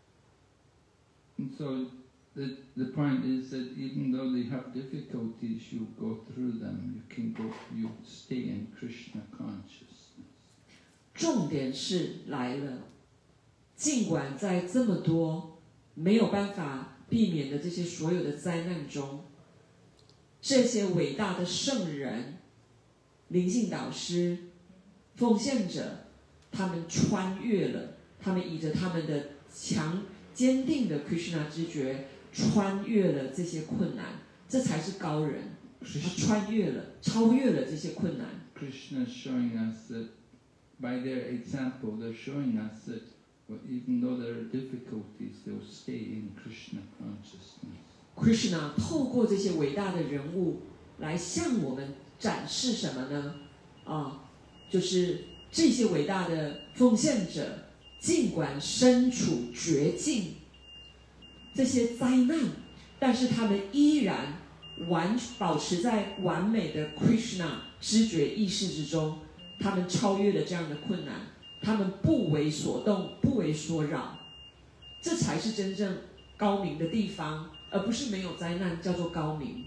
And so the point is that even though they have difficulties, you go through them. You stay in Krishna consciousness. 重点是来了，尽管在这么多没有办法避免的这些所有的灾难中，这些伟大的圣人、灵性导师、奉献者，他们穿越了，他们以着他们的坚定的 Krishna 知觉，穿越了这些困难，这才是高人。他穿越了，超越了这些困难。 Krishna is showing us that by their example, they're showing us that even though there are difficulties, they'll stay in Krishna consciousness. Krishna 透过这些伟大的人物来向我们展示什么呢？就是这些伟大的奉献者，尽管身处绝境，这些灾难，但是他们依然保持在完美的 Krishna 知觉意识之中，他们超越了这样的困难，他们不为所动，不为所扰，这才是真正高明的地方，而不是没有灾难叫做高明。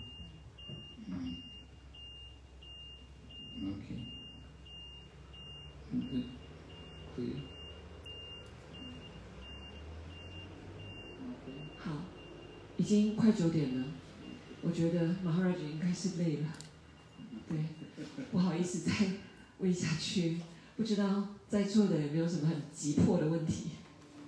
Okay. Good. Clear. Okay. 好，已经快9点了，我觉得Maharaj应该是累了，对，不好意思再问下去，不知道在座的有没有什么很急迫的问题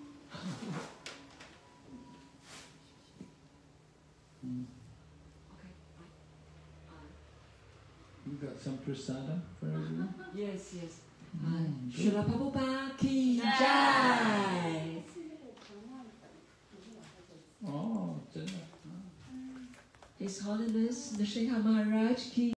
You got some prasada for everyone? Yes, yes. Srila Prabhupada ki jai. Oh, 真的。 His Holiness Nrsimha Maharaj ki